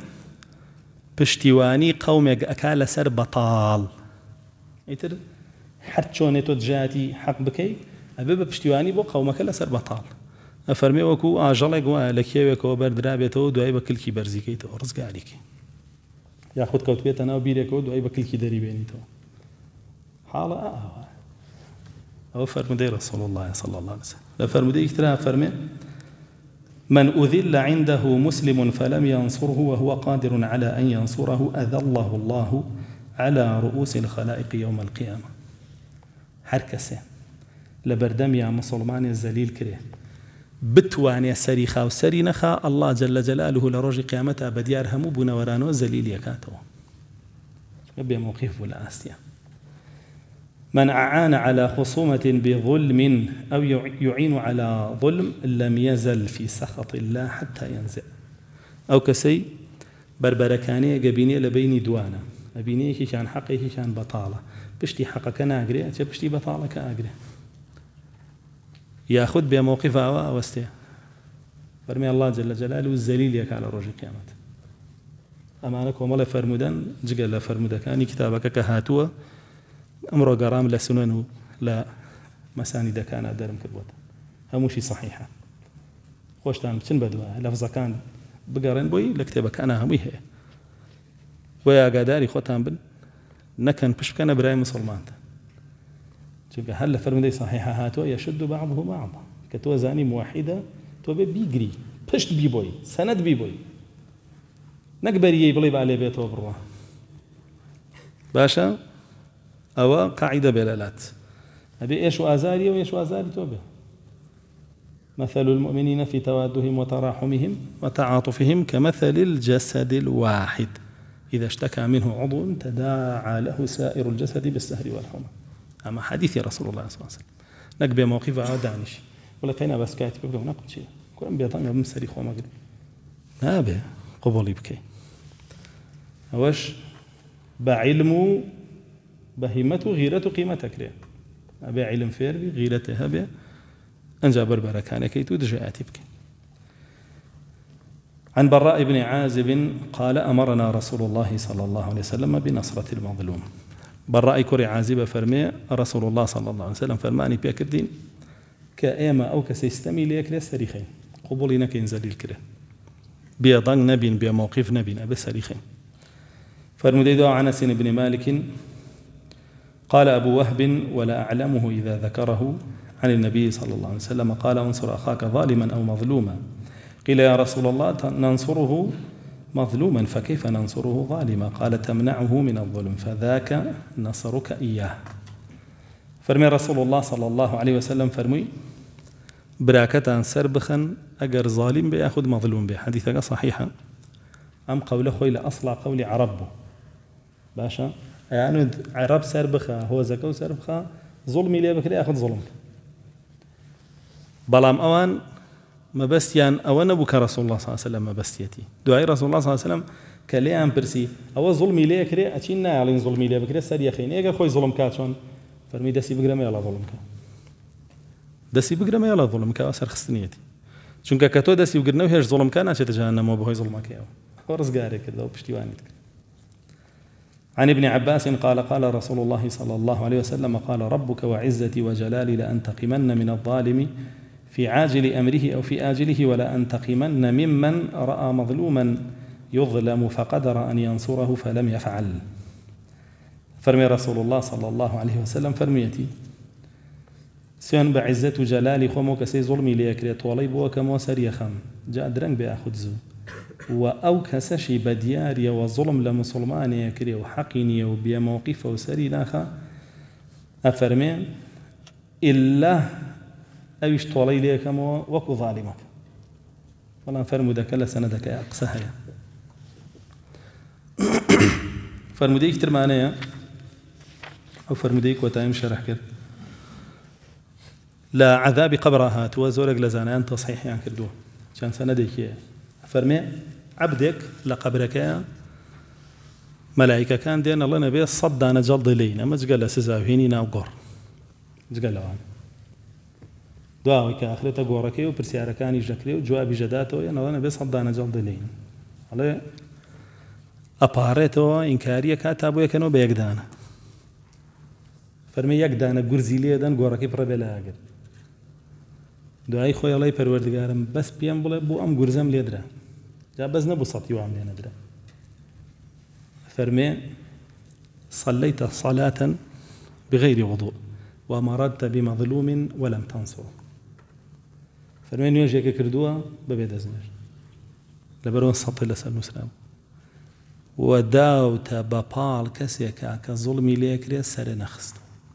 پشتیوانی قومێک ئەکا لەسەر بەتاڵ ئیتر هەر چۆنێ تۆ دژاتی حەق بکەی ئەبێ بە پشتیوانی بۆ قەومەکە لەسەر بەتاڵ ئەفەرمێ وەکو ئاژەڵێک وایە لە کێوێکەوە بەردرابێتەوە دوای بە کلکی بەرزیکەیتەوە ڕزگاریکەی یاخود کەوت بێتە ناو بیرێکەوە دوای بە کلکی دەری بێنیتەوە حاڵە ئاوە ئەوە فەرمودەی ڕەسوڵ الله صلی الله عليه وسلم لە فەرمودەیەکی ترا فەرمێ من أذل عنده مسلم فلم ينصره وهو قادر على أن ينصره أذله الله على رؤوس الخلائق يوم القيامة هركسه لبردم يا مسلمان الزليل كره بتواني سريخا وسري نخا الله جل جلاله لرجي قيامته بديار همو بنورانو زليل يكاتو يبي موقف ولا أستيا من أعان على خصومة بظلم أو يعين على ظلم لم يزل في سخط الله حتى ينزع أو كسي بربركانية قبينية لبيني دوانا أبيني كان حقي كان بطالة بشتي حقك ناقري بشتي بطالة كأقري ياخذ بموقفها واستيا فرمي الله جل جلاله الزليل يك على رجل قيامة أمانك وملا فرمودان جقل فرمودكاني كتابك كهاتوا أمر قرام لا سنن لا مساند كان درم كبوت هموشي صحيحة خوشتان بتن بدوا لفظة كان بقرن بوي لكتابك أنا همي هي ويا قداري خوتان بن نكن بشكنا براي مسلمان تبقى هل فرمدي صحيحة هاتوا يشد بعضه بعضا كتو زاني موحدة تو بيجري بشت بيبوي سند بيبوي نكبري يبلي على بيته برا باشا أو قاعدة بلالات أبي إيش وأزاري وإيش وأزاري توبه مثل المؤمنين في توادهم وتراحمهم وتعاطفهم كمثل الجسد الواحد إذا اشتكى منه عضو تداعى له سائر الجسد بالسهر والحمى أما حديث رسول الله صلى الله عليه وسلم نقبل موقفه دانش ولا كينا بس كاتب يبقى نقد شيء كلهم بيطعم بمسري خو مغرب نابه قبول يبكي أوش بعلمه بهمته غيرته قيمتك له أبي علم فير غيرته هبه أنجا بربرة كان كي تدجأت يبكي عن براء بن عازب قال أمرنا رسول الله صلى الله عليه وسلم بنصرة المظلوم براء كوري عازب فرمي رسول الله صلى الله عليه وسلم فرماني بيكردين كأيما أو كسيستمي ليك لسريخين قبولنا كينزل الكره بيضان نبي بموقف نبي أبي سريخين فرمودي عن أنس بن مالك قال أبو وهب ولا أعلمه إذا ذكره عن النبي صلى الله عليه وسلم قال انصر أخاك ظالما أو مظلوما. قيل يا رسول الله ننصره مظلوما فكيف ننصره ظالما؟ قال تمنعه من الظلم فذاك نصرك إياه. فرمي رسول الله صلى الله عليه وسلم فرمي براكتان سربخا أجر ظالم بيأخذ مظلوم به. حديثك صحيحة أم قول خويل أصلع قولي عربه باشا يعني عرب سربخا هو زكو سربخا ظلمي ليه بكري أخذ ظلمك بلام أوان ما بستيان أو نبوك رسول الله صلى الله عليه وسلم ما بستيتي دعاء رسول الله صلى الله عليه وسلم كليان برسي أو ظلمي ليه كري أتينا على ظلمي ليه بكري سريع خين إيه خوي ظلم كاتشون فرمي دسي بقرمي على ظلمك دسي بقرمي على ظلمك أسر خستنيتي چونکە کە تۆ دەستی وگرنەوە هێش زۆڵمکە ناچێتە جەهەنەمەوە بەهۆی زۆڵمەکەیەوە ڕزگارێک کردەوە پشتیوانیت کرد. عن ابن عباس قال قال رسول الله صلى الله عليه وسلم قال ربك وعزتي وجلالي لأنتقمن من الظالم في عاجل أمره أو في آجله ولا أنتقمن ممن رأى مظلوما يظلم فقدر أن ينصره فلم يفعل. فرمي رسول الله صلى الله عليه وسلم فرميتي سيان بعزة جلالي خمو كسي ظلمي ليكريت وليب وكمو سري خم جاء درنگ بياخد زو وأو كسشي بدياري وظلم لمسلمان يكري وحقيني وبيا موقف وسري ناخا أفرمي إلا أوش طولي ليكمو وكو ظالمك والله فرمو دك لسندك أقسها فرمو ديك ترمانيا أو فرمو ديك وتايم شرح كده لا عذاب قبرها توزورك لزانان تصحيح يعني كردو كان سندك فرمي عبدك لقبرك ملائكة كان دين الله نبي صدنا جلد لينا ما تقول سزاويني ناوقر تقول له دعوة كآخرته قوركي وبرسيارة كان يجكري وجواب جداته يعني الله نبي صدنا جلد لينا على أبارته إنكارية كاتبه كانوا بيقدانا فرمي يقدانا قرزي ليدان قوركي بربلا أجر دعای خوی الله پروردگارم بس بیام بله بو ام گرزم لیدره جا بس نبو صطی و عم لیندره فرمي صليت صلاة بغير وضوء ومرضت بمظلوم ولم تنصر فرمي نيوجيك كردوها ببيد أزمر لبرون صطي لسال مسلم وداوت ببال كسيكا كظلمي ليكري سر نخست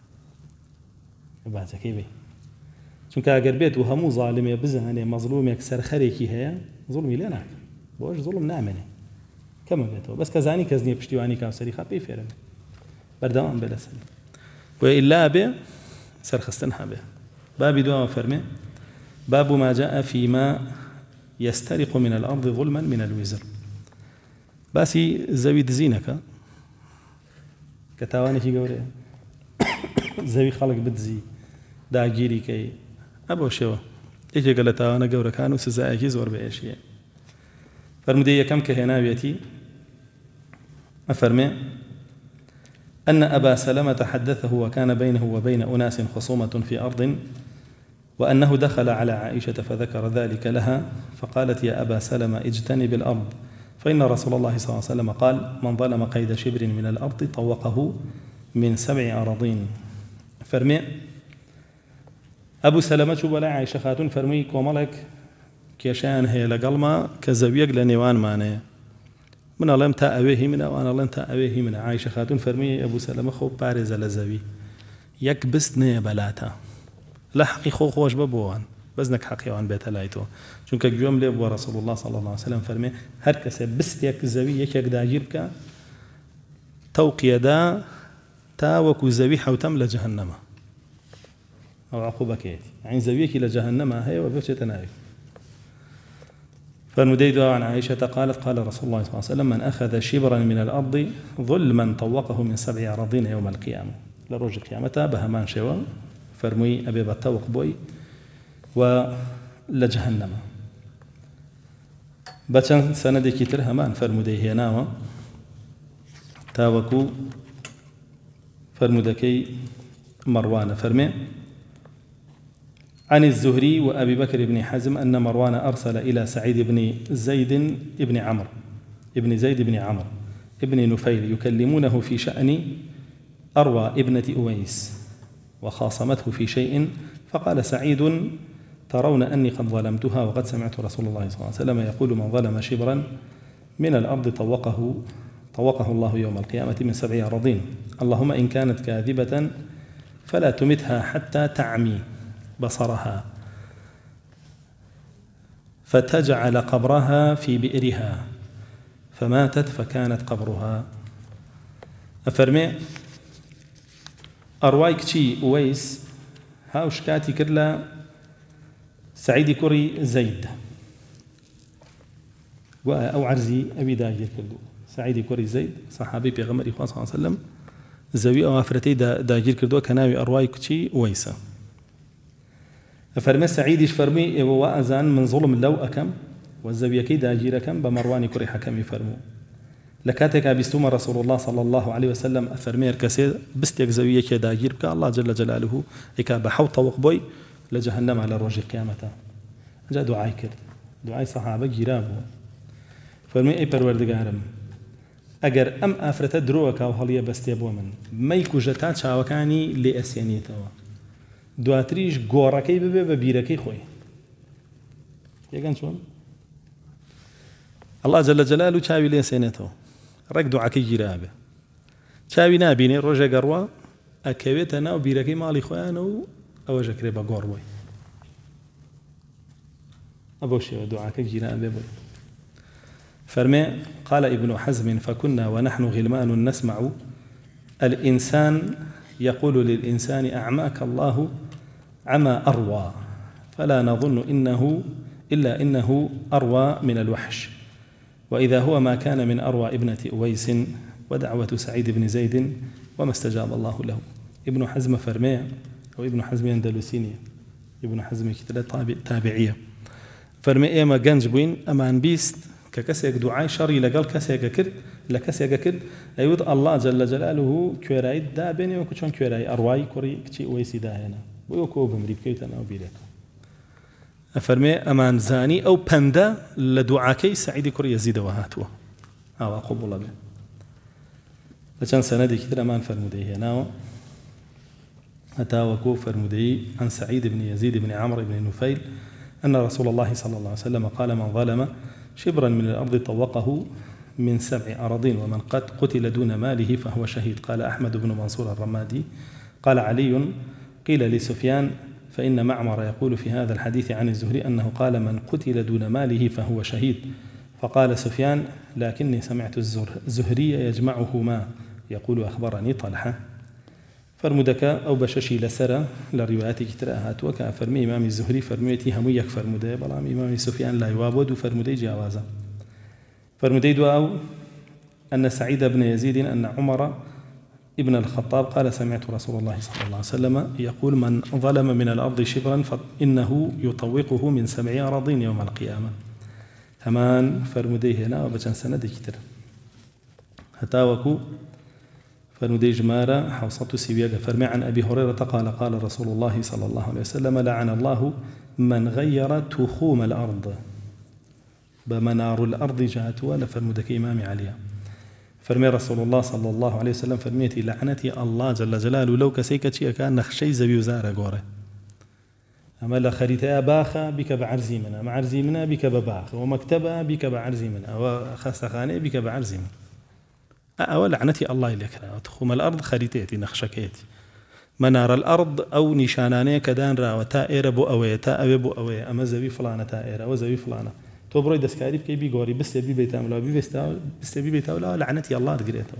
بعد كيفي چونکە ئەگەر بێت و هەموو ظالمێ بزانێ مەظلومێک سەرخەرێکی هەیە زوڵمی لێ ناکە بۆش زوڵم نامێنێ کەمە بێتەوە بەس کە زانی کەس نییە پشتیوانی کاوسەری خا پێی فێرن بەردەوام بێ لەسەر وإلا بێ سەرخستن هەبێ. بابی دواوە فەرمێ باب ما جاء فيما يسترق من الأرض ظلما من الوزر. باسی زەوی دزینەکە کە تاوانێکی گەورەیە زەوی خەڵک بدزی داگیری کەی ئەبۆ شێوە یەکێکە لە تاوانە گەورەکان و سزایەکی زۆر بەئێشیە. فرمودەی یەکەم کە هێناوێتی ئەفەرمێ أن أبا سلمة حدثه وكان بينه وبين أناس خصومة في أرض وأنه دخل على عائشة فذكر ذلك لها فقالت يا أبا سلمة اجتنب الأرض فإن رسول الله صلى الله عليه وسلم قال من ظلم قيد شبر من الأرض طوقه من 7 أراضين. فرمي أبو سلمة ولا عائشة خاتون فرمي كومالك كيشان هي لقلما كزويق لنيوان مانه من الله متى أويه منا وأنا الله متى أويه منا. عائشة خاتون فرمي أبو سلمة خو بارز لزوي يكبست نية بلاتا لا حقي خو خوش ببوان بزنك حقي وان بيت لايتو چونك جوم لي ابو رسول الله صلى الله عليه وسلم فرمي هر كس بست يك زوي يك داجيرك توقي دا تا وكو زوي حوتم لجهنم او عقوبك يعني زويك لجهنم هي وبشتنايك. فالمديد عن عائشة قالت قال رسول الله صلى الله عليه وسلم من أخذ شبرا من الأرض ظلما طوقه من 7 أراضين يوم القيامة لرجل قيامته بهمان شوا فرمي أبي بطوق بوي ولجهنم بچن سندي كتر همان فرمودي هناوا تاوكو فرمودكي مروان فرمي عن الزهري وأبي بكر بن حزم أن مروان أرسل إلى سعيد بن زيد بن عمرو ابن نفيل يكلمونه في شأن أروى ابنة أويس وخاصمته في شيء، فقال سعيد: ترون أني قد ظلمتها وقد سمعت رسول الله صلى الله عليه وسلم يقول: من ظلم شبرا من الأرض طوقه الله يوم القيامة من 7 أراضين، اللهم إن كانت كاذبة فلا تمتها حتى تعمي بصرها فتجعل قبرها في بئرها فماتت فكانت قبرها. أفرمي أرواي كشي أويس هاوش كاتي كرلا سعيد كري زيد أو عرزي أبي داجر كردو سعيد كري زيد صحابي بيغمري صلى الله عليه وسلم زوي أوافرتي داجر كردو كناوي أرواي كشي أويسا. فرمي سعيدش فرمي وأزان من ظلم لو أكم والزوية كي داجير كم بمروان كري حكم يفرمو لكاتك أبستوم رسول الله صلى الله عليه وسلم أفرمي الكسير بستيك زوية كي داجير بك الله جل جلاله إكا بحو طوق بوي لجهنم على الرجل قيامته. جاء دعاي كرد دعاي صحابة جرابه فرمي أي پروردگارم أجر أم أفرت دروك أو هلية بستيبو من ميكو جتات شاوكاني لأسيانيتوا دواتريش گۆڕەکەی ببێ بە بیرەکەی خۆی یەکەن چۆن الله جل جلاله چاوی لێ سێنێتەوە ڕێک دوعاکەی گیرا بێ چاوی نابینێ ڕۆژێ گەڕوا ئەکەوێتە ناو بیرەکەی ماڵی خۆیانە و ئەوەش ئەکرێ بە گۆڕ بۆی ئەبەو شێوە دوعاکە گیرا بێ بۆی. فەرمێ قال ابن حزم فكنا ونحن غلمان نسمع الإنسان يقول للإنسان: أعماك الله عما أروى، فلا نظن إلا إنه أروى من الوحش، وإذا هو ما كان من أروى ابنة أويس ودعوة سعيد بن زيد وما استجاب الله له. ابن حزم فرميه أو ابن حزم أندلسينية ابن حزم كتلة تابعية فرمي إما جنج بوين أمان بيست ككسيك دعاء شري لقال كسيك كرد لكسيك كرد أيود الله جل جلاله كوراي دا بيني وكشون كوراي أرواي كوري كشي ويسي دا هنا ويوكو بمريب كيتنا وبيلك أفرمي أمان زاني أو بندا لدعاكي سعيد كوري يزيد وهاتوا أو قبول به لكن سندي كتير أمان فرمودي هنا أتى وكو فرمودي عن سعيد بن يزيد بن عمرو بن نفيل أن رسول الله صلى الله عليه وسلم قال: من ظلم شبرا من الأرض طوقه من 7 أراضين ومن قد قتل دون ماله فهو شهيد. قال أحمد بن منصور الرمادي قال علي: قيل لسفيان فإن معمر يقول في هذا الحديث عن الزهري أنه قال: من قتل دون ماله فهو شهيد. فقال سفيان: لكني سمعت الزهري يجمعهما يقول: أخبرني طلحة. فرمودك أو بششي لسرة لروايات كتراءات وكا فرمي إمام الزهري فرميتي هميك فرمودي بلام إمام سفيان لا يوابد فرمودي جاوازا. فرمودي دعاو أن سعيد بن يزيد أن عمر ابن الخطاب قال: سمعت رسول الله صلى الله عليه وسلم يقول: من ظلم من الأرض شبرا فإنه يطوقه من 7 أراضين يوم القيامة. همان فرمودي هنا وبجان سند كتر هتاوكو فرمودي جمارة حوصة سيبياغا فرمي عن أبي هريرة قال: قال رسول الله صلى الله عليه وسلم: لعن الله من غير تخوم الأرض بمنار الأرض جاتوا لفرمودك إمامي عليها. فرمي رسول الله صلى الله عليه وسلم فرميتي لعنتي الله جل جلاله لو كسيكتشي كان نخشي زبي وزارة قوري أما لخريتها باخة بك بعرزي منها معرزي منها بك بباخ ومكتبها بك بعرزي منها وخاصة بك بعرزي منها أو لعنتي الله إليك تخوم الأرض خريتيتي نخشكيتي منار الأرض أو نشاناني كدان را وتائر بو أوي تائر بو أوي أما زبي فلانة تائر أو زبي فلانة تو بروي دسكاري بكي بيغوري بس يبي بيتاملا بس يبي بيتاملا لعنتي الله تقريته.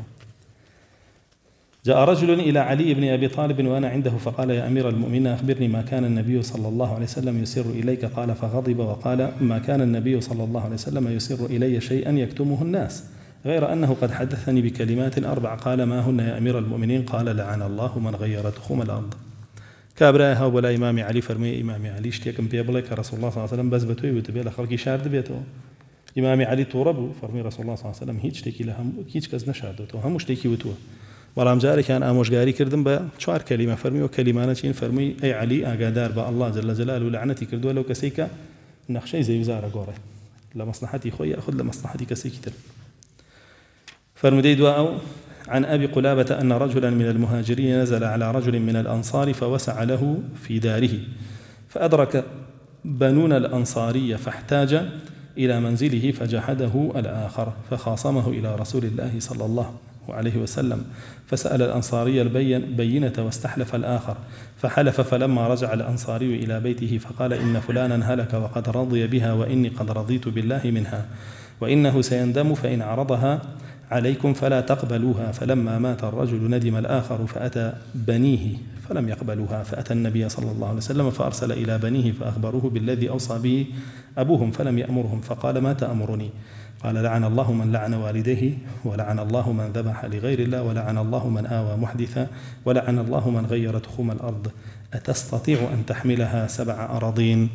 جاء رجل إلى علي بن أبي طالب وأنا عنده فقال: يا أمير المؤمنين أخبرني ما كان النبي صلى الله عليه وسلم يسر إليك. قال فغضب وقال: ما كان النبي صلى الله عليه وسلم يسر إلي شيئا يكتمه الناس غير أنه قد حدثني بكلمات 4. قال: ما هن يا أمير المؤمنين؟ قال: لعن الله من غير تخوم الأرض. كابراها ولا إمامي علي فرمي إمامي علي اشتيكم بيبلك رسول الله صلى الله عليه وسلم بس بتوي وتبي لخلقي شارد بيته إمامي علي توربو فرمي رسول الله صلى الله عليه وسلم هيج تيكي لهم هيج كز نشاردته هم مش تيكي وتوه والله جاري كان آموشگاری کردم با 4 كلمة فرمي وكلمانة چين فرمي أي علي أقادار با الله جل جلاله لعنتي كردوا لو كسيكا نخشي زي وزارة قوري لمصلحتي خويا أخذ لمصلحتي كسيكتر. فرمودي دواء عن أبي قلابة أن رجلا من المهاجرين نزل على رجل من الأنصار فوسع له في داره، فأدرك بنون الأنصاري فاحتاج إلى منزله فجحده الآخر، فخاصمه إلى رسول الله صلى الله عليه وسلم، فسأل الأنصاري البينة واستحلف الآخر، فحلف، فلما رجع الأنصاري إلى بيته فقال إن فلانا هلك وقد رضي بها وإني قد رضيت بالله منها، وإنه سيندم فإن عرضها عليكم فلا تقبلوها. فلما مات الرجل ندم الآخر فأتى بنيه فلم يقبلوها، فأتى النبي صلى الله عليه وسلم فأرسل إلى بنيه فأخبروه بالذي أوصى به أبوهم فلم يأمرهم، فقال ما تأمرني؟ قال لعن الله من لعن والديه، ولعن الله من ذبح لغير الله، ولعن الله من آوى محدثا، ولعن الله من غير تخوم الأرض، أتستطيع أن تحملها 7 أراضين؟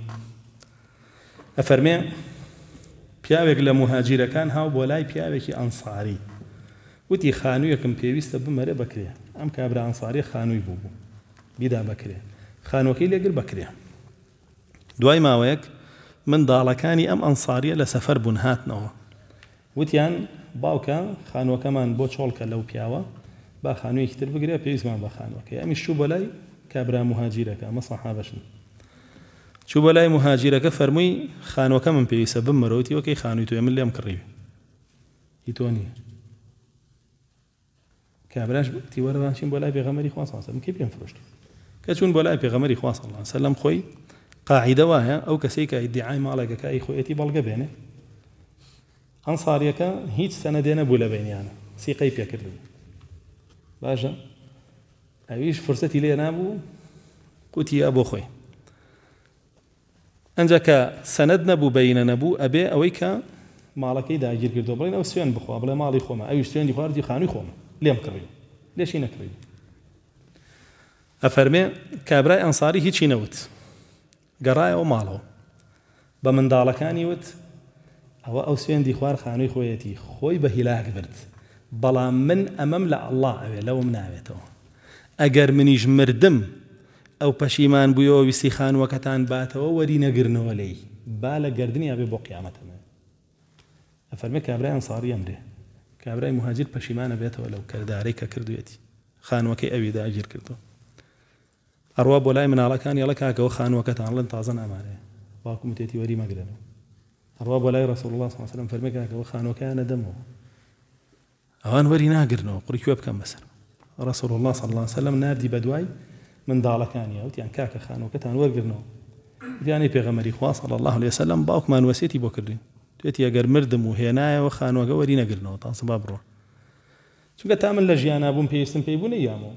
أفرمي پیاوێک لە مهاجرەکان هاو بۆ لای پیاوێکی ئەنساری، وتی خانوویەکم پێویستە بمەرە بکرێ. ئەم کابرا ئەنساری خانووی بوو بیدا بکرێ، خانووەکەی لێگر بکرێ. دوای ماوەیەک منداڵەکانی ئەم ئەنساریە لە سەفەر بوون هاتنەوە، وتیان باوکە خانووەکەمان بۆ چۆڵکە لەو پیاوە، با خانوویەکی تر بگرێ، پێویستمان بە خانووەکەی. ئەمیش چوو بۆ لای کابرا مهاجرەکە، ئەمە سەحابەشن، چوو بە لای مهاجرەکە فەرمووی خانووەکە من پێویستە بمەرەوەتی وەکەی خانووی تۆ من لێم کڕیوی، هی تۆ نییە. کابراش تی وەرە چین بۆ لای پێغەمبەری خوا صلی الله علیه و سلم، کەی پێم فرۆشتی. کە چوون بۆ لای پێغەمبەری خوا صلی الله علیه و سلم، خۆی قاعیدە وایە ئەو کەسەی کە ئیدعای ماڵێکەکە ئەی خۆیەتی بەڵگە بێنێ، ئەنساریەکە هیچ سەنەدێ نەبوو لە بینیانە، سیقەی پێکردبوو. باشە ئەویش فرسەتی لێ نابوو، قوتیە بۆ خۆی. ئەنجا کە سەنەد نەبوو بەینە نەبوو، ئەبێ ئەوەی کە ماڵەکەی داگیر کردو بڵێن ئەو سوێن بخوا، بڵێ ماڵی خۆمە، ئەویش سوێندی خواردی خانووی خۆمە، لێم کڕی، لێشی نەکڕی. ئەفەرمێ کابرای ئەنساری هیچی نەوت، گەڕایەوە ماڵەوە، بە منداڵەکانی وت ئەوە ئەو سوێندی خوار خانووی خۆیەتی، خۆی بە هیلاک برد، بەڵام من ئەمەم لە ئەڵڵا ئەوێ لەوم ناوێتەوە، ئەگەر منیش مردم ئەو پەشیمان بوویەوە ویستی خانووەکەتان باتەوە وەری نەگرنەوە لێی، با لە گردنی ئەبێ بۆ قیامەتەمە. ئەفەرمێ کابرای ئەنساری ئەمرێ، کابرای مهاجر پەشیمانە بێتەوە لەو کەردارەی کە کردوێتی، خانووەکەی ئەوی داگیر کردو. ئەڕوا بۆ لای مناڵەکانی ئەڵە کاکەوە خانووەکەتان لەن تازە نامانەیە، باوکم وتێتی وەری مەگرنەوە. ئەڕوا بۆ لای ڕەسوڵ الله صلی الله علیه و سلم فەرمێ کاکەوە خانووەکەیان نەدەمەوە، ئەوان وەری ناگرنەوە، قوڕی کوێ بکەم بەسەر. ڕەسوڵ الله صلی الله علیه و سلم ناردی بەدوای منداڵەکانی، وتیان کاکە خانووەکەتان وەرگرنەوە. وتیانی پێغەمبەری خوا صلی الله علیه و سلم باوکمان وەسیەتی بۆ کردین، توێتی ئەگەر مردم و هێنایەوە خانووەکە وەری نەگرنەوە تاسە با بڕۆ، چونکە تا من لە ژیانە بووم پێویستم پێی بوو نەیامەوە،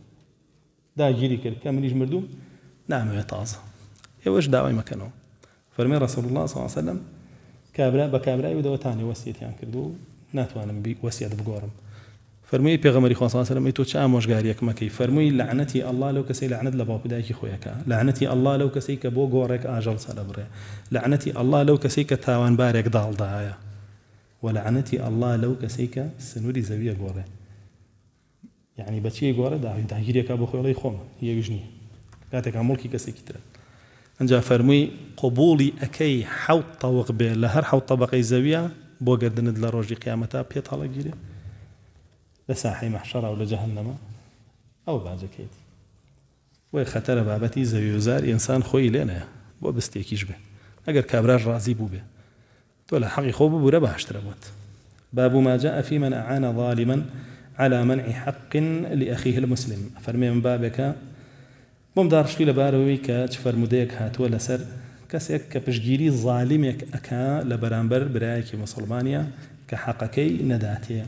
داگیری کرد کە منیش مردوم نامەوێت تازە، ئێوەش داوای مەکەنەوە. فەرمێ ڕەسوڵ الله صلی الله علیه و سلم کابرا بە کابرای ودەوەتانی وەسیەتیان کردو و ناتوانم وەسیەت بگۆڕم. فەرمووی پێغەمبەری خوا صلی الله علیه و سلم تۆ چ ئامۆژگاریەک مەکەی؟ فەرمووی لعنەتی ئەڵڵا لەو کەسەی لعنەت لە باوکو دایکی خۆیەکە، لعنەتی ئەڵڵا لەو کەسەی کە بۆ گۆڕێک ئاژەڵ سەلەبڕێ، لعنەتی ئەڵڵا لەو کەسەی کە تاوانبارێک داڵدایە، وەلعنەتی ئەڵڵا لەو کەسەی کە سنووری زەویە گۆڕێ. یعنی بەچی گۆڕێ داگیرێکە بۆ خۆی خۆمە، یەویش نییە، کاتێکا مڵکی کەسێکی ترە. ئەنجا فەرمووی قبوڵی ئەکەی 7 تەوق بێ لە هەر 7 طەبەقەی زەویە بۆ گردنت لە ڕۆژی قیامەتە پێت هەڵەگیرێ لە ساحەی مەحشەرا و لە جەهەنەمە، ئەو باجەکەیت وەی خەتەرە بابەتی زەوی و زار ئینسان خۆی لێ نەیە بۆ بستێکیش بێ، ئەگەر کابراش ڕازی بوو بێ تۆ لە حەقی خۆ ببوورە باشترە بوت. باب ما جاء في من أعان ظالما على منع حق لأخيه المسلم. فەرمێ من بابێکە بۆم داڕشتی لەبارەوەی کە چ فەرمودەیەک هاتووە لەسەر کەسێک کە پشتگیری ظالمێک ئەکا لە بەرامبەر برایەکی مسلمانیە کە حەقەکەی نەداتێ.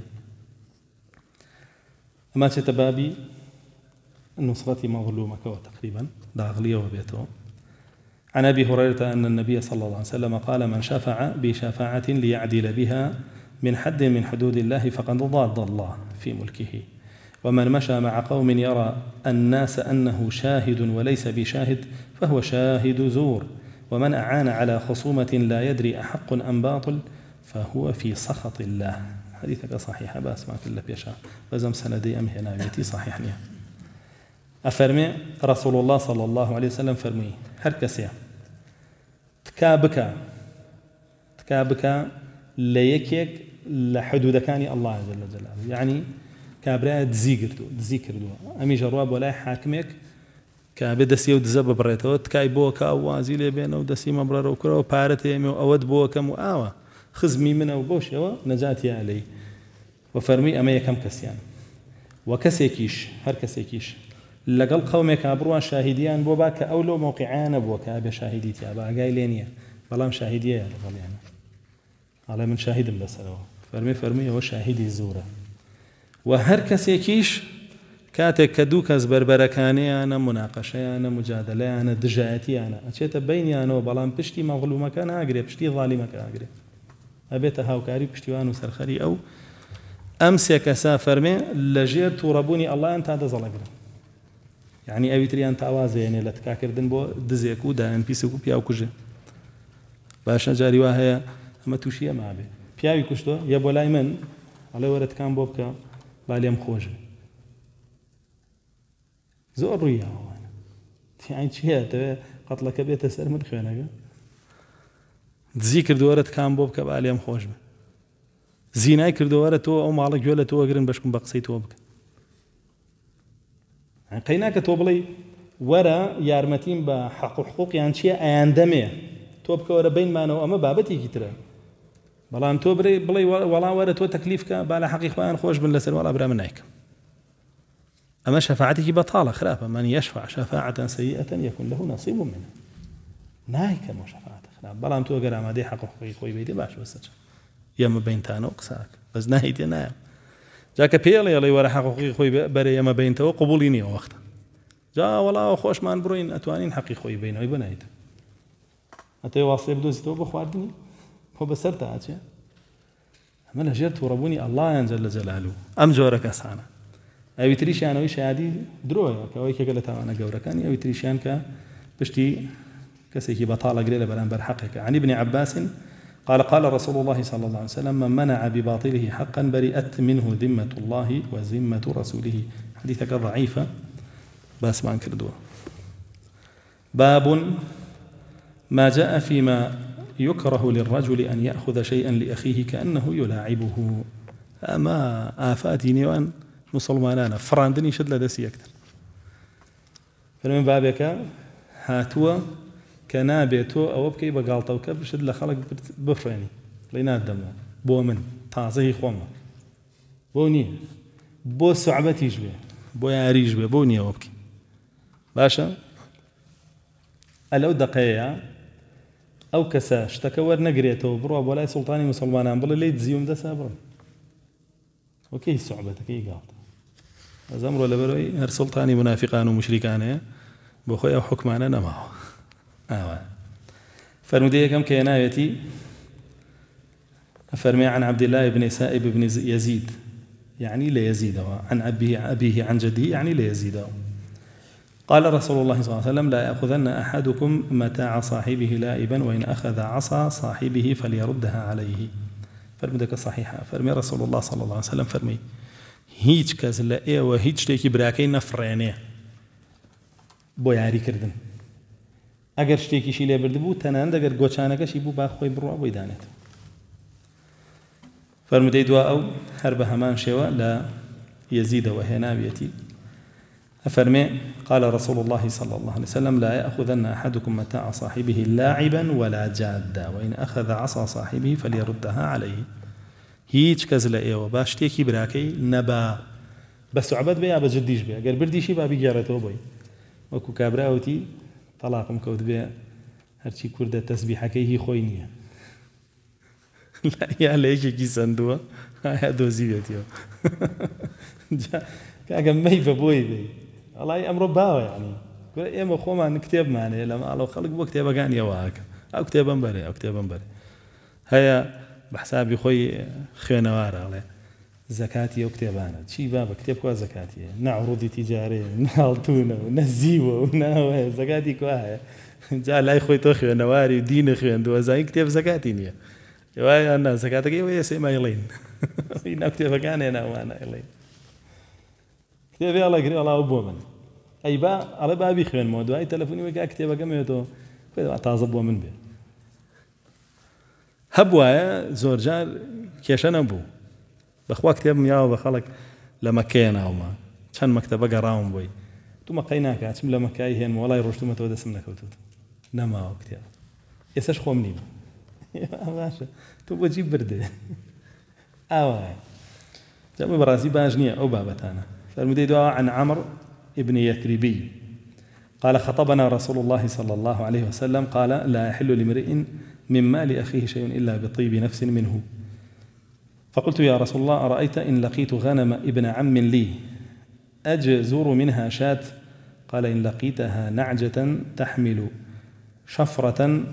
ئەما چێتە بابی نصرة مظلومك تقريبا داغلية وبيته. عن أبي هريرة أن النبي صلى الله عليه وسلم قال من شفع بشفاعة ليعدل بها من حد من حدود الله فقد ضاد الله في ملكه، ومن مشى مع قوم يرى الناس أنه شاهد وليس بشاهد فهو شاهد زور، ومن أعان على خصومة لا يدري أحق أم باطل فهو في سخط الله. حديثك صحيح باس ما كله بيشا بزم سندي أم هنا بيتي صحيح نيا. أفرمي رسول الله صلى الله عليه وسلم فرمي هركسيا تكابك ليكيك لحدودەکانی الله جل جلاله يعني کابرا دزی کردووە ئەمی ژەڕوا بۆ لای حاکمێک کابێ دەستی و دزە ببڕێتەوە تکای بۆ کە وازی لێ بێنە و دەستی مەبڕەرە و کرەوە پارەت ئێمە و ئەوەت بۆ کەم و ئاوە خزمی منە و بۆشەوە نەجاتیا لەی و فەرمی ئەمە یەکەم کەسیان و کەسێکیش هەر کەسێکیش لەگەڵ قەومێکا بڕوان شاهیدیان بۆ با کە ئەو لەو موقعیانە بووە کە ئابێ شاهیدی تیا بە ئاگای لێ نییە بەڵام شاهیدیە لەگەڵیانە ئاڵێ من شاهیدم بەسەرەوە فەرمی ئەوە شاهیدی زۆرە و هەر کەسێکیش کاتێک کە دوو کەس بربەرەکانیانە مناقەشەیانە مجادلەیانە دژایەتیانە ئەچێتە بینیانەوە بەڵام پشتی مەظلومەکە ناگرێ پشتی ظالیمەکە ئاگرێ ئەبێتە هاوکاری پشتیوان و سەرخەری ئەو ئەم سێ کەسا فەرمێ لەژێر تووڕەبوونی ئەڵڵایان تا دەزەڵەگرن یعنی ئەوی تریان تاوازێنێ لە تکاکردن بۆ دزێک و دایان پیسێک و پیاو کوژێ باشە جاری وا هەیە ئەمە تووشی ئەما بێ پیاوی کوشتۆ یە بۆ لای من ئەڵێ وەرە تکام بۆ بکە با لێم خۆش بێ زۆر ڕووی ئەوانە تیان چیە دەوێ قەتڵەکە بێتە سەر من خوێنەکە دزی کردووەرە تکام بۆ بکە با لێم خۆش بێ زینای کردووەرە تۆ ئەو ماڵە گوێ لە تۆوەگرن بەشکم بە قسەی تۆ بکە قەی ناکە تۆ بڵێ وەرە یارمەتیم بە حەق و حقوقیان چییە ئەیان دەمێ تۆ بکەوەرە بینمانەوە ئەمە بابەتێکی ترە بەڵام تۆ بڵێ وەڵام وەرە تۆ تەکلیفکە با لە حەقی خۆیان خۆش بن لەسەر وەڵا برا من نایکەم ئەمە شەفاعەتێکی بەتاڵە خراپە من يشفع شفاعة سيئة يكن له نصيب منها نایکەمەوە شەفاعەتە خراپ بەڵام تۆ گەر ئامادەی حەق و حقوقی خۆی بێتێ باش بەسەر ئێمە بینتانەوە قساک بەس ناهیتێ نایە جاکە پێڵێ وەرە حەق و حقوقی خۆی بەرێ ئێمە بینتەوە قبوڵی نییە وەختە جا وەڵاوە خۆشمان بڕۆین ئەتوانین حەقی خۆی بینەوەی بنایت ئەتەوێ واسێ بدۆزیتەوە بە خواردنی خۆ بەسەر تا ئاچێ ئەمە لەژێر تووڕەبوونی ئەڵڵایان جەل جەلالوو ئەم جۆرە کەسانە ئەوی تریشیانەوەی شایادی درۆیە کە ئەوەی کێکە لە تاوانە گەورەکانی ئەوی تریشیان کە پشتی کەسێکی بەتاڵەگرێ لە بەرامبەر حەقێکە عن ابن عباس قال رسول الله صلى الله عليه وسلم من منع بباطله حقا برئت منه ذمة الله وذمة رسوله حديثك ضعيفة باس ما كردوه باب ما جاء فيما يكره للرجل أن يأخذ شيئا لأخيه كأنه يلاعبه أما آفاتي نيوان مسلمانانا فراندني شد لدسي أكثر فمن بابك هاتوا كنابيتو أو بكي بقالطة وكب شد لخلق بفريني لينا الدم بو من تازه خوما بو نية بو صعبتي جبه بو ياري جبه بو نية وبكي باشا ألو دقيقة أو كسا اشتكور نقريته بروا بولاي سلطاني مسلمان بلا ليت زيوم ده سابرا وكي صعبة كي قالطة أزمر ولا بروي هر سلطاني منافقان ومشركان بخويا وحكمانا نماو فرمودية كم كينايتي فرمي عن عبد الله بن سائب بن يزيد يعني لا يزيد عن أبيه عن جده يعني لا يزيد قال رسول الله صلى الله عليه وسلم لا يأخذن أحدكم متاع صاحبه لائبا وإن أخذ عصا صاحبه فليردها عليه فرمودك صحيحة فرمي رسول الله صلى الله عليه وسلم فرمي هيج كاز لا وهيج تيكي براكي نفرينه بو ياري كردن ئەگەر شتێکیشی لێ بردبوو تەنان دەگەر گۆچانەکەشی بوو با خۆی بڕوا بۆی دانێت فەرمودەی دوا ئەو هەر بە هەمان شێوە لە يزيدەوە هێناویەتی أفرمي قال رسول الله صلى الله عليه وسلم لا يأخذن أحدكم متاع صاحبه لاعبا ولا جادا وإن أخذ عصا صاحبه فليردها عليه هيج كزلا إيوه باشتيكي براكي نبا بس عبد بيا بجديش بيا قال برديشي بابي جارته بوي وكو كابراوتي طلاقم كود بيا هرشي كردة تسبيحكي هي خوينية لا يا ليش كي صندوق هاي دوزي بيتيو كأجمع مي ببوي بي الله أمر باوي يعني قول إيه مخوما نكتب معنا لما الله خلق بكتب كان يواك أو كتابا بري أو كتابا بري هيا بحسابي خوي خيانوار عليه زكاتي وكتابانا شي بابا كتاب كوا زكاتي نعروض تجاري نالتونا ونزيوه وناوه زكاتي كوا جاء لا خوي توخي نواري دين خيان دو زين كتاب زكاتي نيا يا أنا زكاتك يا سيما يلين إن كتاب كان أنا وأنا يلين كتاب الله كريم الله أبو من أي با على بابي خيان مودو أي تلفوني وكا كتاب كم يتو كذا تعصبوا من به هبوا زورجار کێشە نەبوو بەخوا کتێبم یاوە بە خەڵک لە مەکەیە ناومە چەند مەکتەبە گەڕاوم بۆی تو مەقەی ناکات چم لە مەکای هێن وەڵای ڕۆشتومەتەوە دەسم نەکەوتوت نەماوە کتێب ئێسش خۆم نیم باشە تو بۆچی بردێ ئاوایە جابە بەڕاستی باش نییە ئەو بابەتانە فرمودەی دوا عن عمرو ابن يثربي قال خطبنا رسول الله صلى الله عليه وسلم قال لا يحل لامرئ من مال أخيه شيء إلا بطيب نفس منه فقلت يا رسول الله أرأيت إن لقيت غنم ابن عم لي أجزر منها شاة قال إن لقيتها نعجة تحمل شفرة